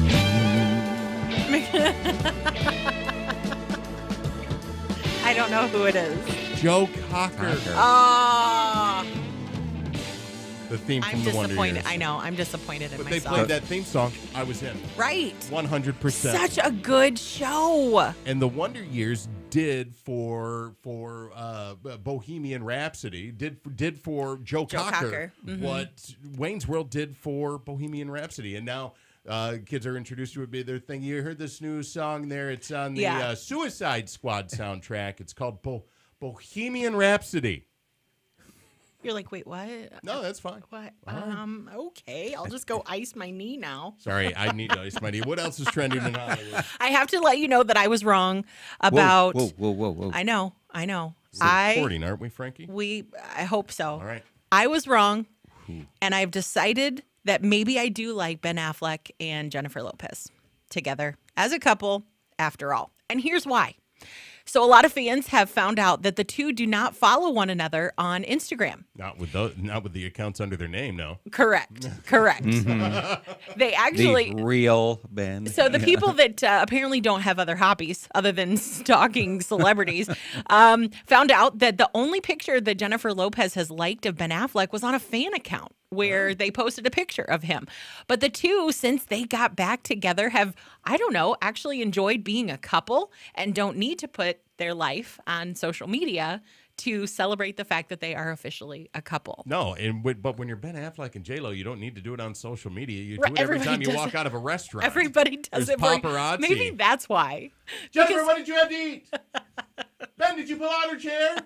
I don't know who it is. Joe Cocker. Oh, The theme from I'm the Wonder disappointed. Years. I know. I'm disappointed in But they myself. played that theme song. I was in. Right. one hundred percent. Such a good show. And the Wonder Years did for for uh, Bohemian Rhapsody, did did for Joe, Joe Cocker, Cocker. Mhm. what Wayne's World did for Bohemian Rhapsody. And now uh, kids are introduced to it. They're thinking, you heard this new song there? It's on the Yeah. uh, Suicide Squad soundtrack. It's called Bo- Bohemian Rhapsody. You're like, wait, what? No, that's fine. What? All right. Um. Okay, I'll just go ice my knee now. Sorry, I need to ice my knee. What else is trending in Hollywood? I have to let you know that I was wrong about. Whoa, whoa, whoa, whoa. I know. I know. We're I recording, aren't we, Frankie? we. I hope so. All right. I was wrong, and I've decided that maybe I do like Ben Affleck and Jennifer Lopez together as a couple after all. And here's why. So a lot of fans have found out that the two do not follow one another on Instagram. Not with those, not with the accounts under their name, no. Correct. Correct. They actually The real Ben. So the people that uh, apparently don't have other hobbies other than stalking celebrities um, found out that the only picture that Jennifer Lopez has liked of Ben Affleck was on a fan account where they posted a picture of him. But the two, since they got back together, have, I don't know, actually enjoyed being a couple and don't need to put their life on social media to celebrate the fact that they are officially a couple. No, and w- but when you're Ben Affleck and J-Lo, you don't need to do it on social media. You do Right, it every everybody time you does walk it. out of a restaurant. Everybody does There's it. for- paparazzi. Maybe that's why. Jennifer, Because- what did you have to eat? Ben, did you pull out her chair?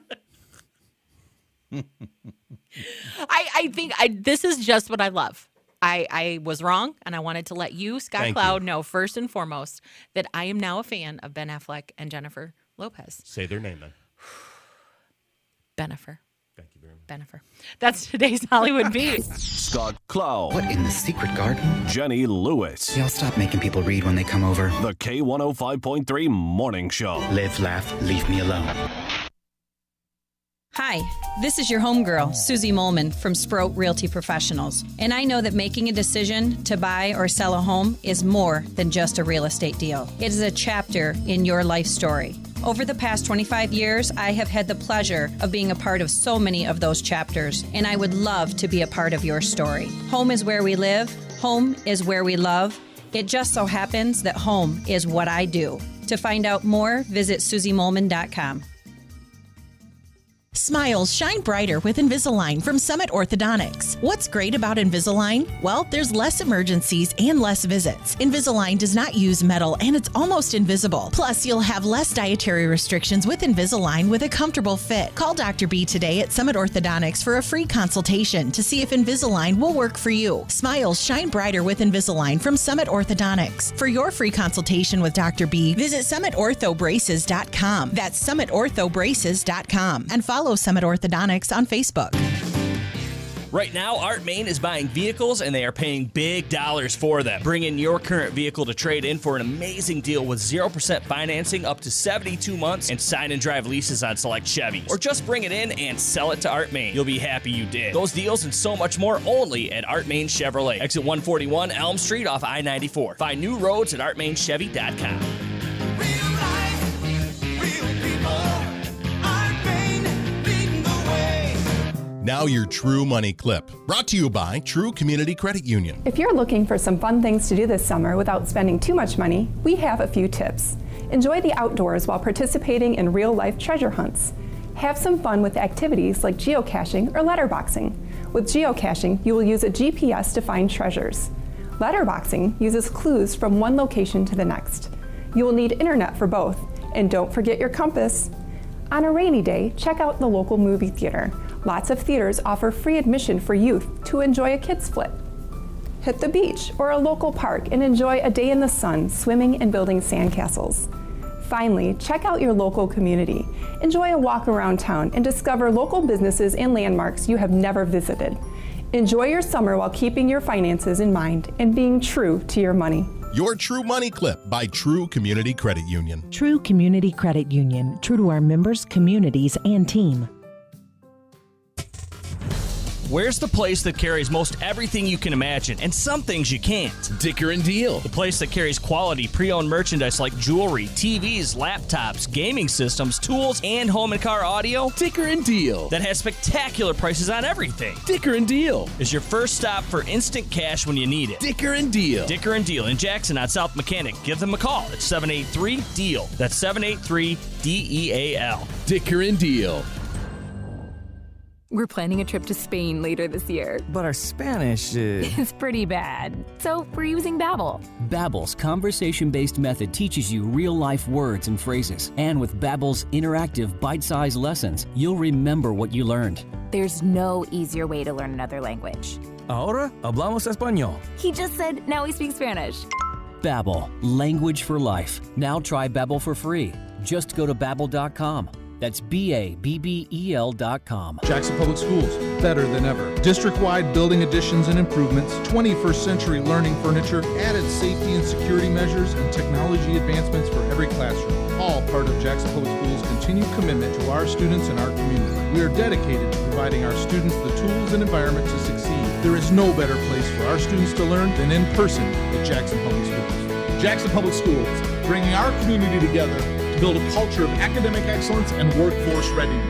I, I think I, this is just what I love. I, I was wrong, and I wanted to let you, Scott Thank Cloud, you. know first and foremost that I am now a fan of Ben Affleck and Jennifer Lopez. Say their name then. Benifer. Thank you very much. Benifer. That's today's Hollywood Beat. Scott Cloud. What in the secret garden? Jenny Lewis. Y'all stop making people read when they come over. The K one oh five point three Morning Show. Live, laugh, leave me alone. Hi, this is your homegirl, Susie Molman from Sprout Realty Professionals. And I know that making a decision to buy or sell a home is more than just a real estate deal. It is a chapter in your life story. Over the past twenty-five years, I have had the pleasure of being a part of so many of those chapters, and I would love to be a part of your story. Home is where we live. Home is where we love. It just so happens that home is what I do. To find out more, visit susie molman dot com. Smiles shine brighter with Invisalign from Summit Orthodontics. What's great about Invisalign? Well, there's less emergencies and less visits. Invisalign does not use metal and it's almost invisible. Plus, you'll have less dietary restrictions with Invisalign with a comfortable fit. Call Doctor B today at Summit Orthodontics for a free consultation to see if Invisalign will work for you. Smiles shine brighter with Invisalign from Summit Orthodontics. For your free consultation with Doctor B, visit summit ortho braces dot com. That's summit ortho braces dot com. And follow Summit Orthodontics on Facebook. Right now, Art Main is buying vehicles and they are paying big dollars for them. Bring in your current vehicle to trade in for an amazing deal with zero percent financing up to seventy-two months and sign and drive leases on select Chevys. Or just bring it in and sell it to Art Main. You'll be happy you did. Those deals and so much more only at Art Main Chevrolet. Exit one forty-one Elm Street off I ninety-four. Find new roads at art main chevy dot com. Now your True Money Clip, brought to you by True Community Credit Union. If you're looking for some fun things to do this summer without spending too much money, we have a few tips. Enjoy the outdoors while participating in real-life treasure hunts. Have some fun with activities like geocaching or letterboxing. With geocaching, you will use a G P S to find treasures. Letterboxing uses clues from one location to the next. You will need internet for both, and don't forget your compass. On a rainy day, check out the local movie theater. Lots of theaters offer free admission for youth to enjoy a kids' flick. Hit the beach or a local park and enjoy a day in the sun swimming and building sandcastles. Finally, check out your local community. Enjoy a walk around town and discover local businesses and landmarks you have never visited. Enjoy your summer while keeping your finances in mind and being true to your money. Your True Money Clip by True Community Credit Union. True Community Credit Union, true to our members, communities, and team. Where's the place that carries most everything you can imagine and some things you can't? Dicker and Deal. The place that carries quality pre-owned merchandise like jewelry, T Vs, laptops, gaming systems, tools, and home and car audio. Dicker and Deal. That has spectacular prices on everything. Dicker and Deal is your first stop for instant cash when you need it. Dicker and Deal. Dicker and Deal in Jackson on South Mechanic. Give them a call at seven eight three D E A L. That's seven eight three D E A L. Dicker and Deal. We're planning a trip to Spain later this year. But our Spanish is... It's pretty bad. So we're using Babbel. Babbel's conversation-based method teaches you real-life words and phrases. And with Babbel's interactive, bite-sized lessons, you'll remember what you learned. There's no easier way to learn another language. Ahora hablamos español. He just said now we speak Spanish. Babbel, language for life. Now try Babbel for free. Just go to babbel dot com. That's B A B B E L dot com. Jackson Public Schools, better than ever. District-wide building additions and improvements, twenty-first century learning furniture, added safety and security measures, and technology advancements for every classroom. All part of Jackson Public Schools' continued commitment to our students and our community. We are dedicated to providing our students the tools and environment to succeed. There is no better place for our students to learn than in person at Jackson Public Schools. Jackson Public Schools, bringing our community together to build a culture of academic excellence and workforce readiness.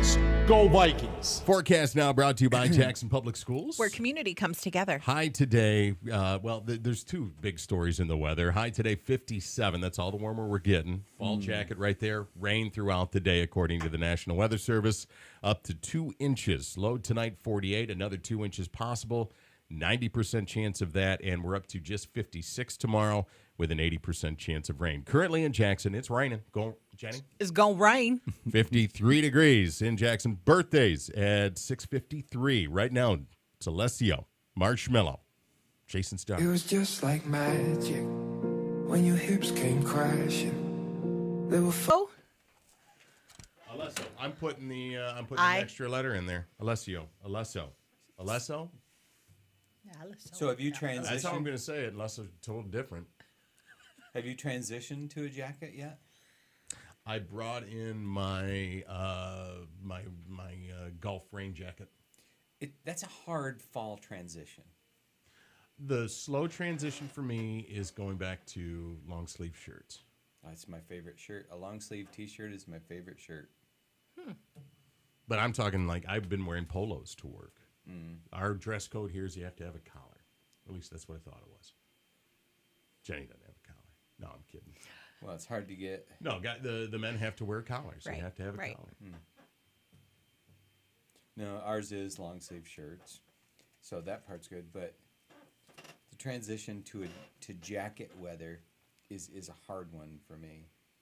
Go Vikings. Forecast now brought to you by Jackson Public Schools. Where community comes together. High today, uh, well, th- there's two big stories in the weather. High today, fifty-seven. That's all the warmer we're getting. Fall Mm. jacket right there. Rain throughout the day, according to the National Weather Service. Up to two inches. Low tonight, forty-eight. Another two inches possible. ninety percent chance of that. And we're up to just fifty-six tomorrow with an eighty percent chance of rain. Currently in Jackson, it's raining. Go, Jenny. It's going to rain. fifty-three degrees in Jackson. Birthdays at six fifty-three. Right now, it's Alessio, Marshmallow, Jason Starr. It was just like magic when your hips came crashing. They were oh. Alessio. I'm putting the uh, I'm putting I- an extra letter in there. Alessio. Alessio. Alessio? So have you transitioned? That's how I'm going to say it, unless it's told different. Have you transitioned to a jacket yet? I brought in my uh, my my uh, golf rain jacket. It, that's a hard fall transition. The slow transition for me is going back to long sleeve shirts. That's my favorite shirt. A long sleeve T-shirt is my favorite shirt. Hmm. But I'm talking like I've been wearing polos to work. Mm. Our dress code here is you have to have a collar. At least that's what I thought it was. Jenny doesn't have a collar. No, I'm kidding. Well, it's hard to get. No, guy, the, the men have to wear collars. Right, They have to have a right. collar. Mm. No, ours is long sleeve shirts, so that part's good. But the transition to a to jacket weather is is a hard one for me.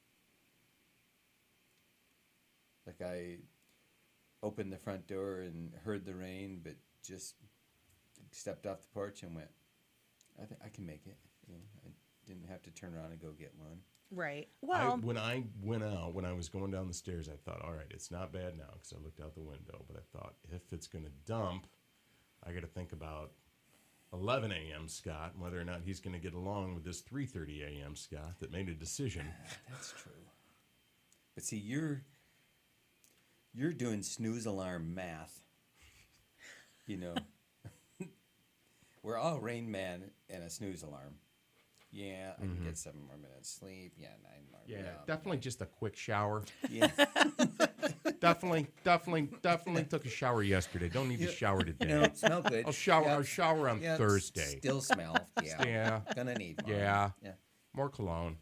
Like I opened the front door and heard the rain, but just stepped off the porch and went, I think I can make it. You know, I didn't have to turn around and go get one. Right. I, Well, when I went out, when I was going down the stairs, I thought, all right, it's not bad now because I looked out the window. But I thought, if it's going to dump, I got to think about eleven a.m. Scott and whether or not he's going to get along with this three thirty a.m. Scott that made a decision. That's true. But see, you're you're doing snooze alarm math. You know, we're all Rain Man and a snooze alarm. Yeah, I can Mhm. get seven more minutes sleep. Yeah, nine more. Yeah, yeah. definitely just a quick shower. Yeah. definitely, definitely, definitely took a shower yesterday. Don't need to Yeah. shower today. No, smell good. I'll shower. Yep. I'll shower on Yep, Thursday. still smell. Yeah. Yeah. Gonna need more. Yeah. Yeah. More cologne.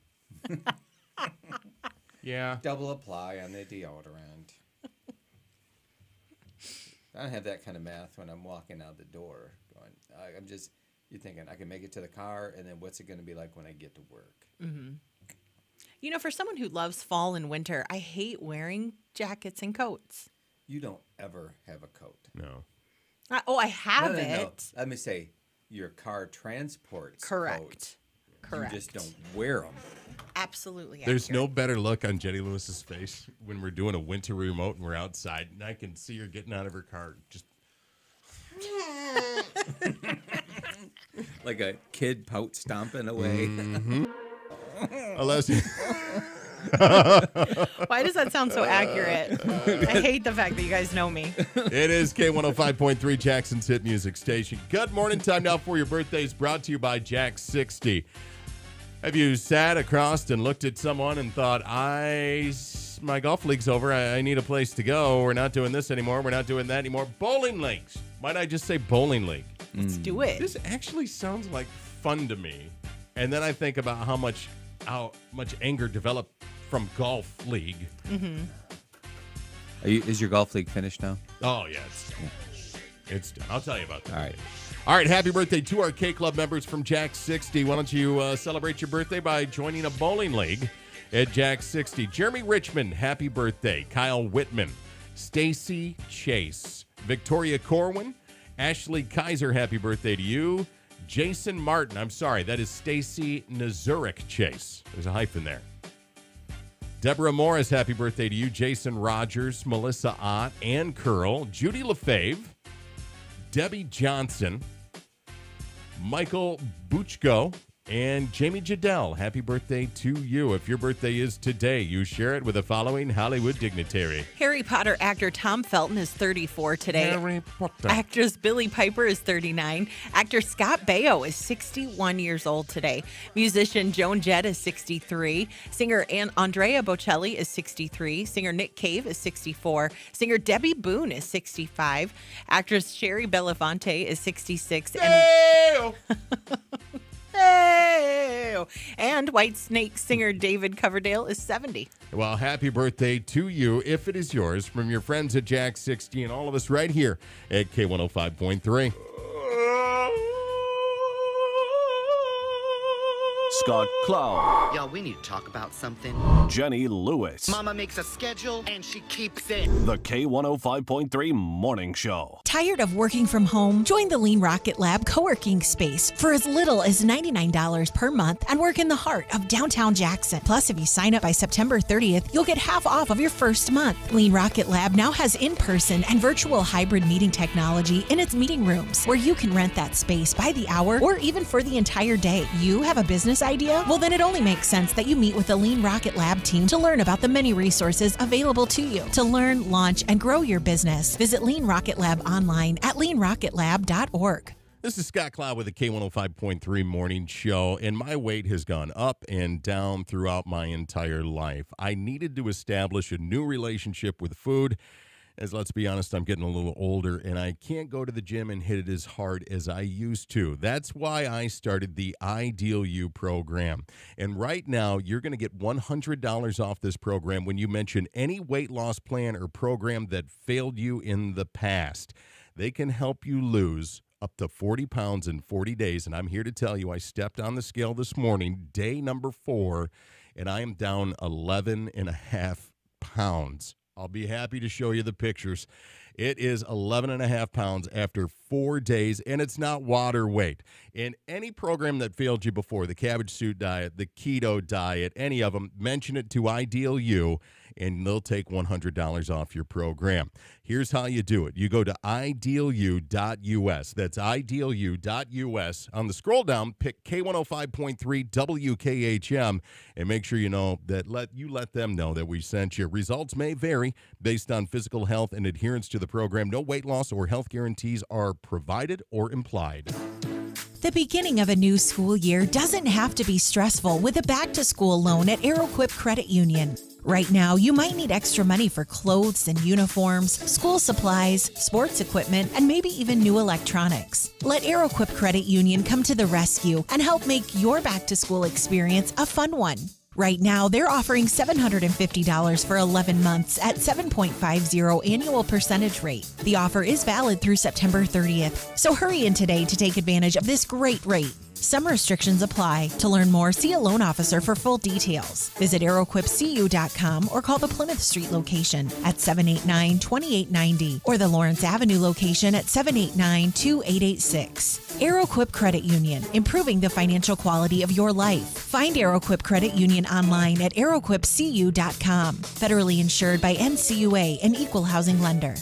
Yeah. Double apply on the deodorant. I don't have that kind of math when I'm walking out the door. Going, I, I'm just, you're thinking I can make it to the car, and then what's it going to be like when I get to work? hmm you know, for someone who loves fall and winter, I hate wearing jackets and coats. You don't ever have a coat. No. I, oh, I have no, no, no. it. Let me say, your car transports Correct. coats. Correct. You just don't wear them. Absolutely. There's accurate. no better look on Jenny Lewis's face when we're doing a winter remote and we're outside, and I can see her getting out of her car, just like a kid pout stomping away. Mm-hmm. Unless. Why does that sound so accurate? I hate the fact that you guys know me. It is K one oh five point three, Jackson's hit music station. Good morning. Time now for your birthdays, brought to you by Jack sixty. Have you sat across and looked at someone and thought, I, my golf league's over. I, I need a place to go. We're not doing this anymore. We're not doing that anymore. Bowling leagues. Might I just say bowling league? Let's do it. This actually sounds like fun to me. And then I think about how much how much anger developed from golf league. Mm-hmm. Are you, is your golf league finished now? Oh, yeah. It's, it's done. I'll tell you about that. All right. All right, happy birthday to our K Club members from Jack sixty. Why don't you uh, celebrate your birthday by joining a bowling league at Jack sixty. Jeremy Richmond, happy birthday. Kyle Whitman, Stacy Chase, Victoria Corwin, Ashley Kaiser, happy birthday to you. Jason Martin, I'm sorry, that is Stacy Nazurick Chase. There's a hyphen there. Deborah Morris, happy birthday to you. Jason Rogers, Melissa Ott, Ann Curl, Judy LaFave, Debbie Johnson, Michael Buchko, And Jamie Jadell, happy birthday to you. If your birthday is today, you share it with the following Hollywood dignitary. Harry Potter actor Tom Felton is thirty-four today. Harry Potter. Actress Billie Piper is thirty-nine. Actor Scott Baio is sixty-one years old today. Musician Joan Jett is sixty-three. Singer An- Andrea Bocelli is sixty-three. Singer Nick Cave is sixty-four. Singer Debbie Boone is sixty-five. Actress Sherry Belafonte is sixty-six. And Hey! And White Snake singer David Coverdale is seventy. Well, happy birthday to you, if it is yours, from your friends at Jack sixty and all of us right here at K one oh five point three. Scott Cloud. Yo, we need to talk about something. Jenny Lewis. Mama makes a schedule and she keeps it. The K one oh five point three Morning Show. Tired of working from home? Join the Lean Rocket Lab co-working space for as little as ninety-nine dollars per month and work in the heart of downtown Jackson. Plus, if you sign up by September thirtieth, you'll get half off of your first month. Lean Rocket Lab now has in-person and virtual hybrid meeting technology in its meeting rooms where you can rent that space by the hour or even for the entire day. You have a business idea? Well, then it only makes sense that you meet with the Lean Rocket Lab team to learn about the many resources available to you. To learn, launch, and grow your business, visit Lean Rocket Lab online at lean rocket lab dot org. This is Scott Cloud with the K one oh five point three Morning Show, and my weight has gone up and down throughout my entire life. I needed to establish a new relationship with food, as let's be honest, I'm getting a little older, and I can't go to the gym and hit it as hard as I used to. That's why I started the Ideal You program. And right now, you're going to get one hundred dollars off this program when you mention any weight loss plan or program that failed you in the past. They can help you lose up to forty pounds in forty days. And I'm here to tell you, I stepped on the scale this morning, day number four, and I am down eleven and a half pounds. I'll be happy to show you the pictures. It is eleven and a half pounds after four days, and it's not water weight. In any program that failed you before, the cabbage suit diet, the keto diet, any of them, mention it to Ideal You, and they'll take one hundred dollars off your program. Here's how you do it. You go to ideal u dot u s. That's ideal u dot u s. On the scroll down, pick K one oh five point three W K H M, and make sure you know that let you let them know that we sent you. Results may vary based on physical health and adherence to the program. No weight loss or health guarantees are provided or implied. The beginning of a new school year doesn't have to be stressful with a back-to-school loan at AeroQuip Credit Union. Right now, you might need extra money for clothes and uniforms, school supplies, sports equipment, and maybe even new electronics. Let AeroQuip Credit Union come to the rescue and help make your back-to-school experience a fun one. Right now, they're offering seven hundred fifty dollars for eleven months at seven point five zero annual percentage rate. The offer is valid through September thirtieth, so hurry in today to take advantage of this great rate. Some restrictions apply. To learn more, see a loan officer for full details. Visit aero quip c u dot com or call the Plymouth Street location at seven eight nine, two eight nine zero or the Lawrence Avenue location at seven eight nine, two eight eight six. AeroQuip Credit Union, improving the financial quality of your life. Find AeroQuip Credit Union online at aero quip c u dot com. Federally insured by N C U A, an equal housing lender.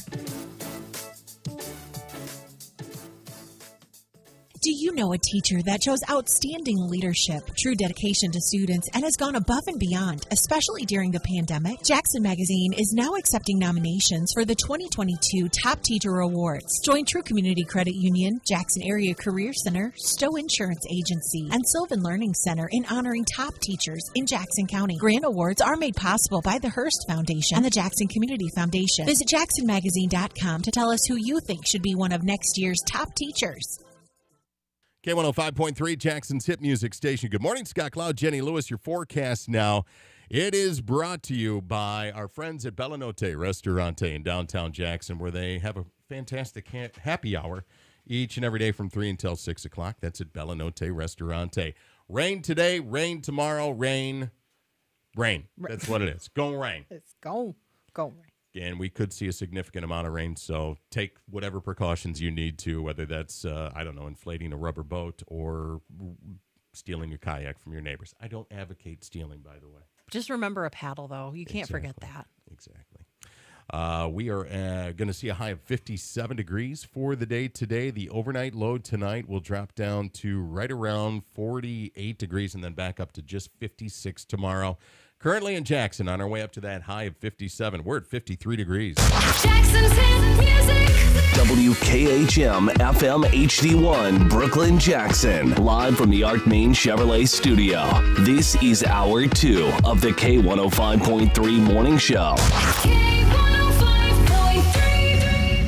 Do you know a teacher that shows outstanding leadership, true dedication to students, and has gone above and beyond, especially during the pandemic? Jackson Magazine is now accepting nominations for the twenty twenty-two Top Teacher Awards. Join True Community Credit Union, Jackson Area Career Center, Stowe Insurance Agency, and Sylvan Learning Center in honoring top teachers in Jackson County. Grant awards are made possible by the Hearst Foundation and the Jackson Community Foundation. Visit jackson magazine dot com to tell us who you think should be one of next year's top teachers. K one oh five point three, Jackson's hit music station. Good morning, Scott Cloud, Jenny Lewis, your forecast now. It is brought to you by our friends at Bellanote Restaurante in downtown Jackson, where they have a fantastic ha- happy hour each and every day from three until six o'clock. That's at Bellanote Restaurante. Rain today, rain tomorrow, rain, rain. That's what it is. Go rain. It's go, go rain. And we could see a significant amount of rain, so take whatever precautions you need to, whether that's, uh, I don't know, inflating a rubber boat or stealing a kayak from your neighbors. I don't advocate stealing, by the way. Just remember a paddle, though. You can't Exactly. forget that. Exactly. Uh, we are uh, going to see a high of fifty-seven degrees for the day today. The overnight low tonight will drop down to right around forty-eight degrees and then back up to just fifty-six tomorrow. Currently in Jackson, on our way up to that high of fifty-seven. We're at fifty-three degrees. Jackson's hit music. W K H M F M H D one, Brooklyn, Jackson. Live from the Arc Main Chevrolet studio. This is hour two of the K one oh five point three morning show. K one oh five point three.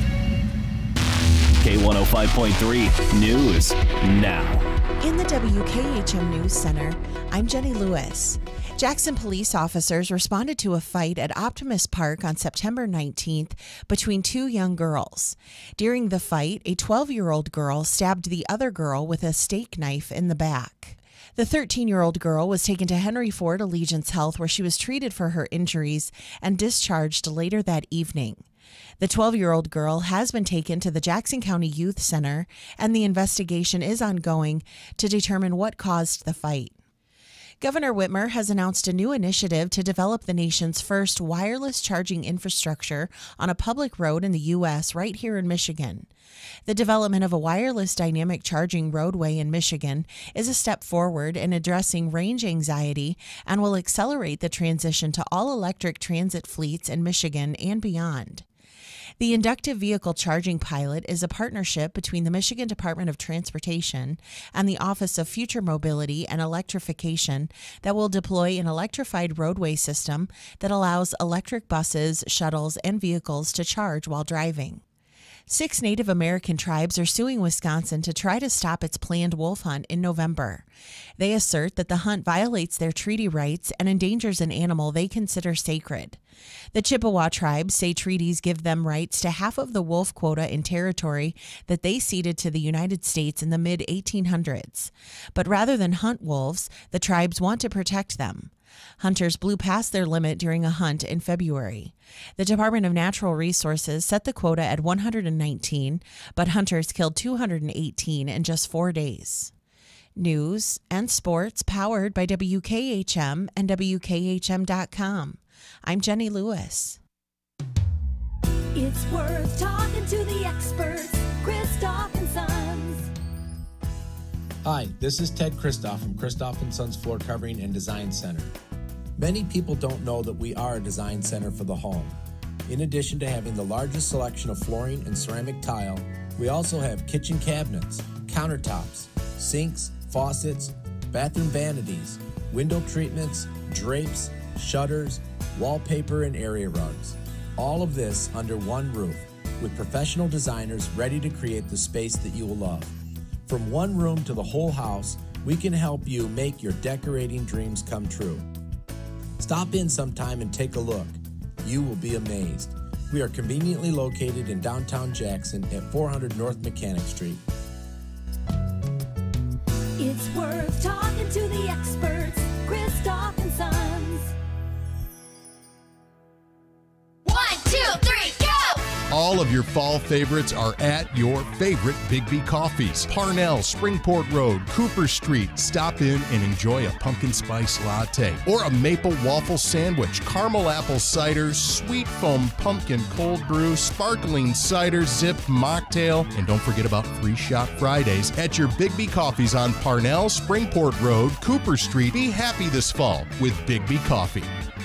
K one oh five point three News now. In the W K H M News Center, I'm Jenny Lewis. Jackson police officers responded to a fight at Optimus Park on September nineteenth between two young girls. During the fight, a twelve-year-old girl stabbed the other girl with a steak knife in the back. The thirteen-year-old girl was taken to Henry Ford Allegiance Health, where she was treated for her injuries and discharged later that evening. The twelve-year-old girl has been taken to the Jackson County Youth Center, and the investigation is ongoing to determine what caused the fight. Governor Whitmer has announced a new initiative to develop the nation's first wireless charging infrastructure on a public road in the U S right here in Michigan. The development of a wireless dynamic charging roadway in Michigan is a step forward in addressing range anxiety and will accelerate the transition to all-electric transit fleets in Michigan and beyond. The Inductive Vehicle Charging Pilot is a partnership between the Michigan Department of Transportation and the Office of Future Mobility and Electrification that will deploy an electrified roadway system that allows electric buses, shuttles, and vehicles to charge while driving. Six Native American tribes are suing Wisconsin to try to stop its planned wolf hunt in November. They assert that the hunt violates their treaty rights and endangers an animal they consider sacred. The Chippewa tribes say treaties give them rights to half of the wolf quota in territory that they ceded to the United States in the mid eighteen hundreds. But rather than hunt wolves, the tribes want to protect them. Hunters blew past their limit during a hunt in February. The Department of Natural Resources set the quota at one hundred nineteen, but hunters killed two hundred eighteen in just four days. News and sports powered by W K H M and W K H M dot com. I'm Jenny Lewis. It's worth talking to the experts, Christoph and Sons. Hi, this is Ted Christoph from Christoph and Sons Floor Covering and Design Center. Many people don't know that we are a design center for the home. In addition to having the largest selection of flooring and ceramic tile, we also have kitchen cabinets, countertops, sinks, faucets, bathroom vanities, window treatments, drapes, shutters, wallpaper, and area rugs. All of this under one roof with professional designers ready to create the space that you will love. From one room to the whole house, we can help you make your decorating dreams come true. Stop in sometime and take a look. You will be amazed. We are conveniently located in downtown Jackson at four hundred North Mechanic Street. It's worth talking to the experts, Christoph and Sons. One, two, three, go! All of your fall favorites are at your favorite Bigby Coffees. Parnell, Springport Road, Cooper Street. Stop in and enjoy a pumpkin spice latte or a maple waffle sandwich, caramel apple cider, sweet foam pumpkin cold brew, sparkling cider, zip mocktail, and don't forget about free shop Fridays at your Bigby Coffees on Parnell, Springport Road, Cooper Street. Be happy this fall with Bigby Coffee.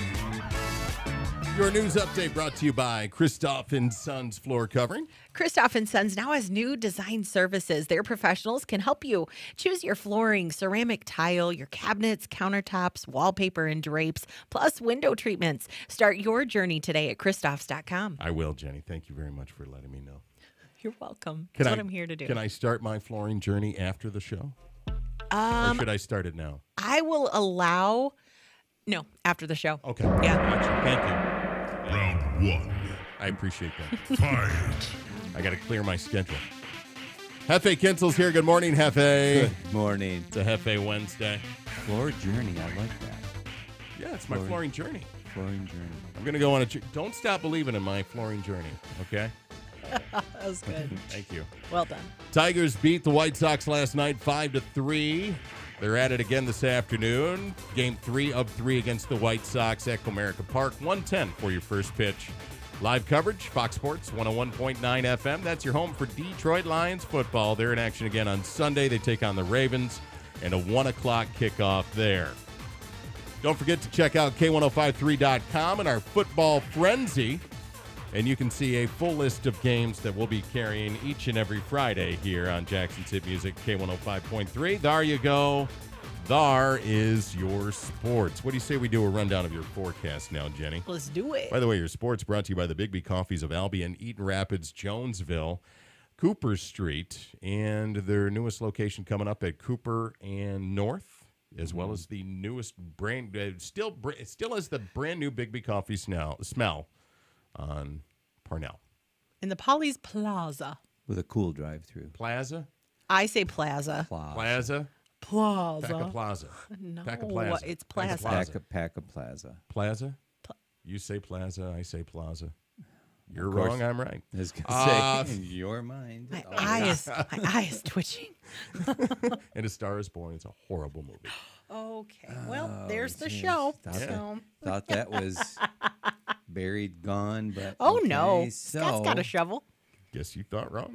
Your news update brought to you by Christoph and Sons Floor Covering. Christoph and Sons now has new design services. Their professionals can help you choose your flooring, ceramic tile, your cabinets, countertops, wallpaper, and drapes, plus window treatments. Start your journey today at Christophs dot com. I will, Jenny. Thank you very much for letting me know. You're welcome. Can That's I, what I'm here to do. Can I start my flooring journey after the show? Um, or should I start it now? I will allow... No, after the show. Okay. Yeah. Thank you. Round one. I appreciate that. Fight. I got to clear my schedule. Hefe Kinsel's here. Good morning, Hefe. Good morning. It's a Hefe Wednesday. Floor journey. I like that. Yeah, it's my Flooring- flooring journey. Flooring journey. I'm going to go on a... J- Don't stop believing in my flooring journey, okay? That was good. Thank you. Well done. Tigers beat the White Sox last night five to three. They're at it again this afternoon. Game three of three against the White Sox at Comerica Park. one ten for your first pitch. Live coverage, Fox Sports one oh one point nine F M. That's your home for Detroit Lions football. They're in action again on Sunday. They take on the Ravens, and a one o'clock kickoff there. Don't forget to check out K one oh five point three dot com and our football frenzy, and you can see a full list of games that we'll be carrying each and every Friday here on Jackson's Hit Music K one oh five point three. There you go. There is your sports. What do you say we do a rundown of your forecast now, Jenny? Let's do it. By the way, your sports brought to you by the Big B Coffees of Albion, Eaton Rapids, Jonesville, Cooper Street, and their newest location coming up at Cooper and North, as well as the newest brand, uh, still still has the brand new Big B Coffee smell, smell on Parnell. In the Polly's Plaza. With a cool drive-through. Plaza? I say Plaza. Plaza. Plaza? Plaza. Paca Plaza. No, Paca Plaza. it's Plaza. Paca, Paca Plaza. Plaza? You say Plaza, I say Plaza. You're Of course. wrong, I'm right. I was gonna Uh, say, in your mind. My Oh, eye yeah. is my eye is twitching. And A Star is Born. It's a horrible movie. Okay. Well, Oh, there's the geez. show. Thought, So. that, thought that was buried, gone, but Oh okay, no. So Scott's got a shovel. Guess you thought wrong.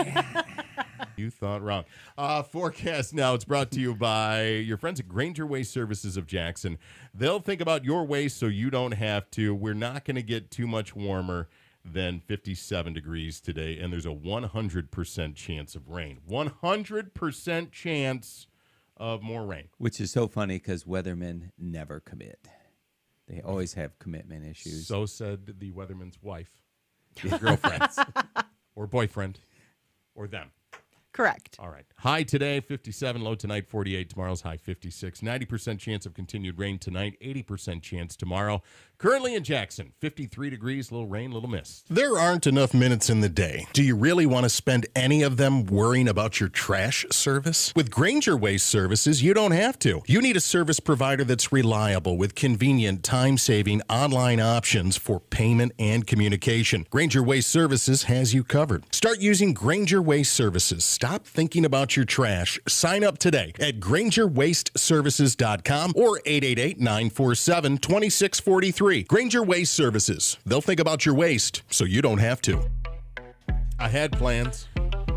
You thought wrong. Uh, forecast now. It's brought to you by your friends at Granger Waste Services of Jackson. They'll think about your waste so you don't have to. We're not going to get too much warmer than fifty-seven degrees today, and there's a one hundred percent chance of rain. one hundred percent chance of more rain. Which is so funny because weathermen never commit. They always have commitment issues. So said the weatherman's wife, or girlfriend, or boyfriend, or them. Correct. All right. High today, fifty-seven. Low tonight, forty-eight. Tomorrow's high, fifty-six. ninety percent chance of continued rain tonight. eighty percent chance tomorrow. Currently in Jackson, fifty-three degrees. Little rain, little mist. There aren't enough minutes in the day. Do you really want to spend any of them worrying about your trash service? With Granger Waste Services, you don't have to. You need a service provider that's reliable with convenient, time-saving online options for payment and communication. Granger Waste Services has you covered. Start using Granger Waste Services. Stop thinking about your trash. Sign up today at granger waste services dot com or eight eight eight, nine four seven, two six four three. Granger Waste Services. They'll think about your waste so you don't have to. I had plans.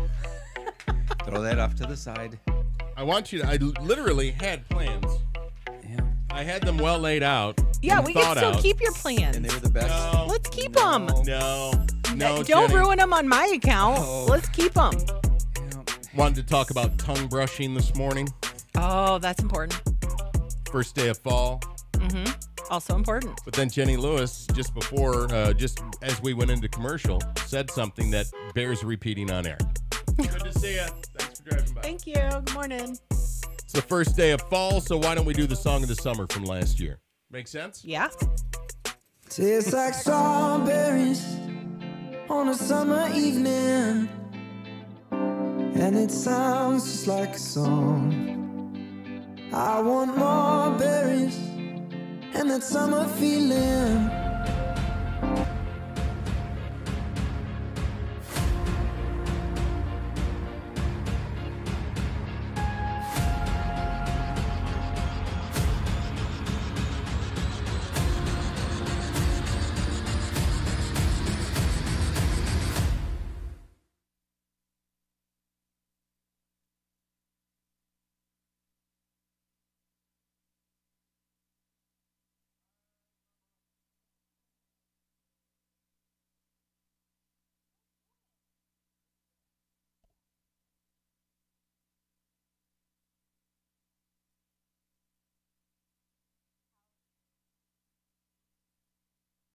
Throw that off to the side. I want you to, I literally had plans. Yeah. I had them well laid out. Yeah, and we can thought still out. keep your plans. And they were the best. No, Let's keep them. no, no. Don't Jenny. ruin them on my account. Oh. Let's keep them. Wanted to talk about tongue brushing this morning. Oh, that's important. First day of fall. Mm-hmm. Also important. But then Jenny Lewis, just before, uh, just as we went into commercial, said something that bears repeating on air. Good to see you. Thanks for driving by. Thank you. Good morning. It's the first day of fall, so why don't we do the song of the summer from last year? Make sense? Yeah. Tastes like strawberries on a summer evening, and it sounds just like a song. I want more berries and that summer feeling.